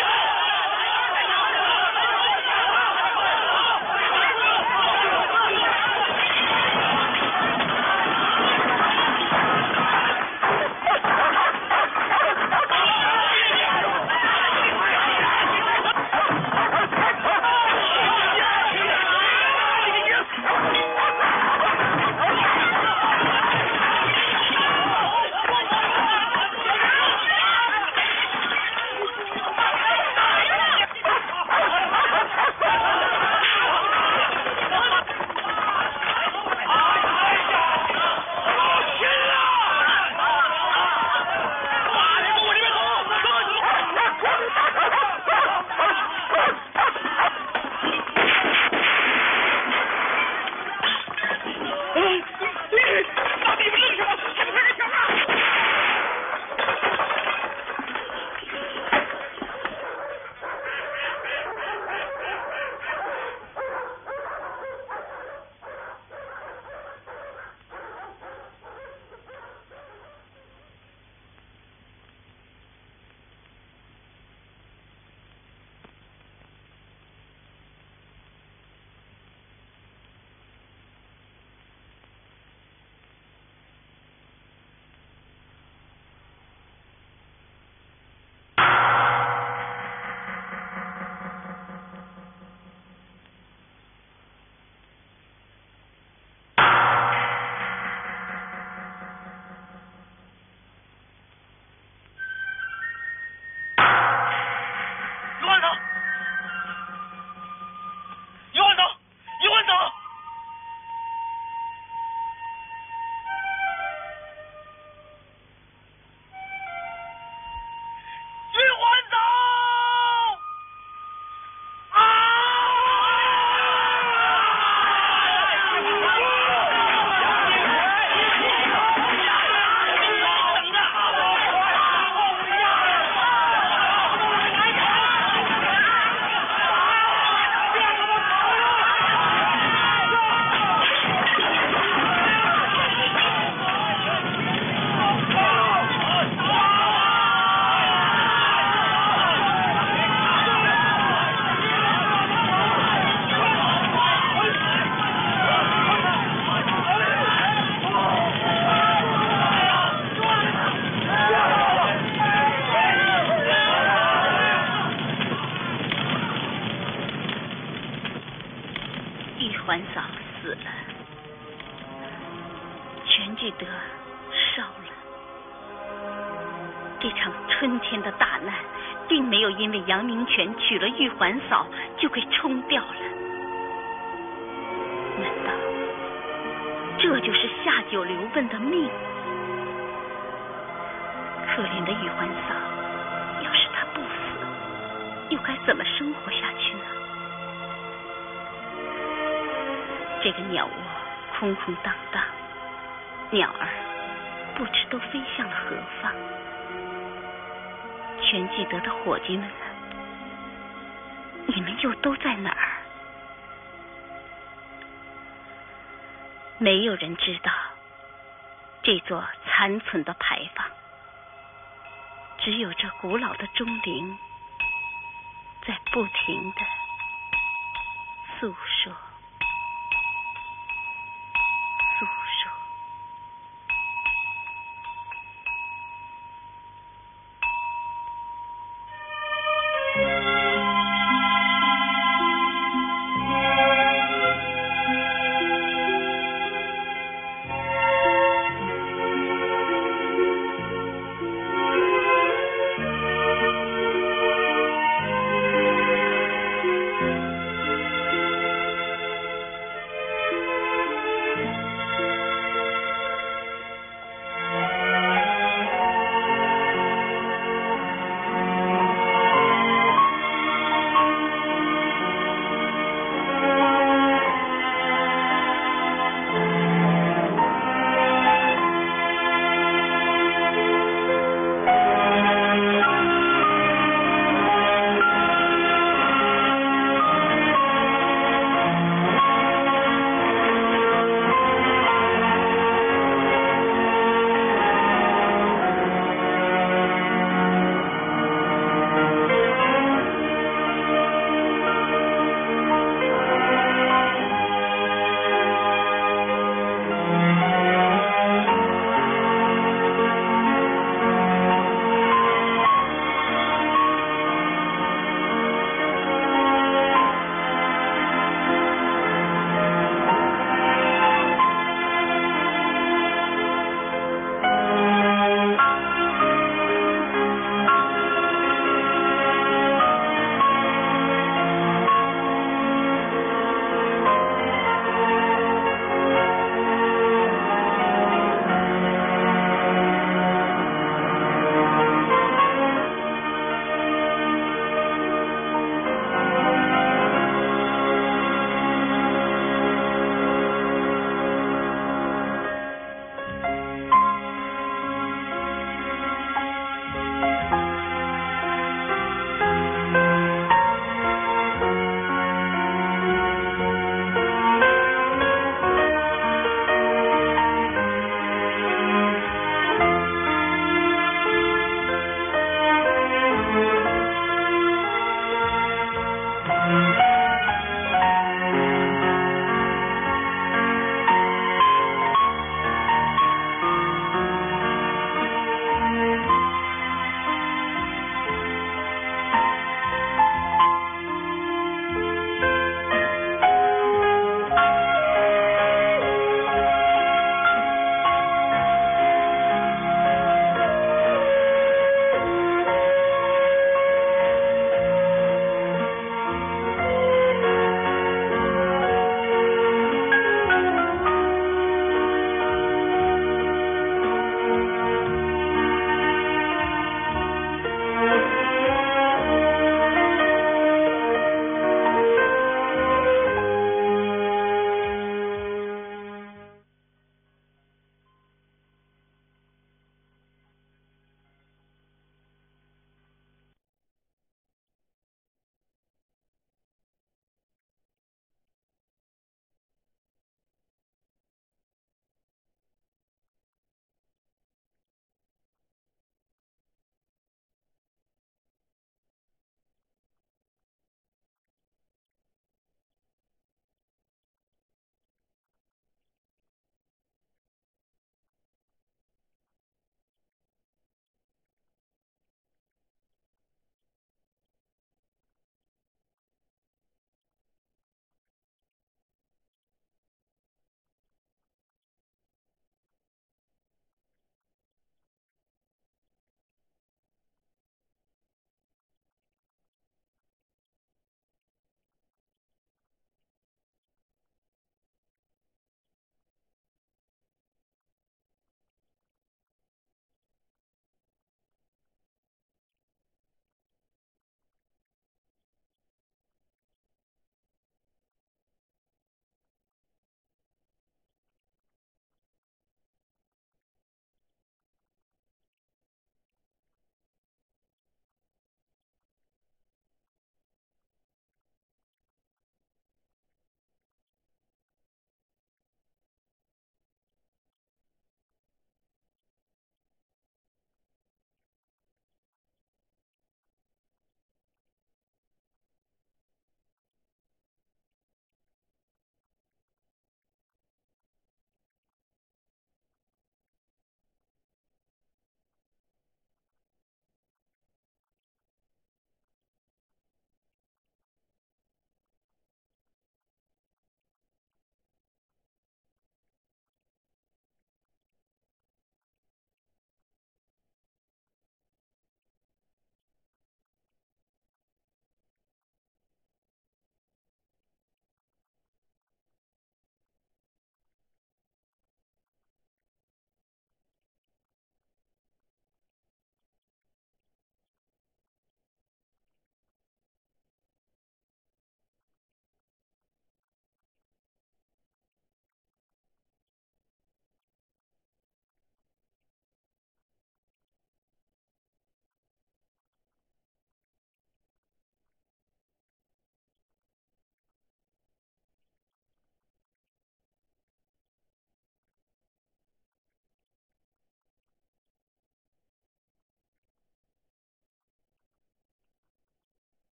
环嫂死了，全聚德烧了。这场春天的大难，并没有因为杨明全娶了玉环嫂就给冲掉了。难道这就是下九流奔的命？可怜的玉环嫂，要是她不死，又该怎么生活下去呢？这个鸟窝空空荡荡，鸟儿不知都飞向了何方。全聚德的伙计们呢？你们又都在哪儿？没有人知道这座残存的牌坊，只有这古老的钟铃在不停地诉说。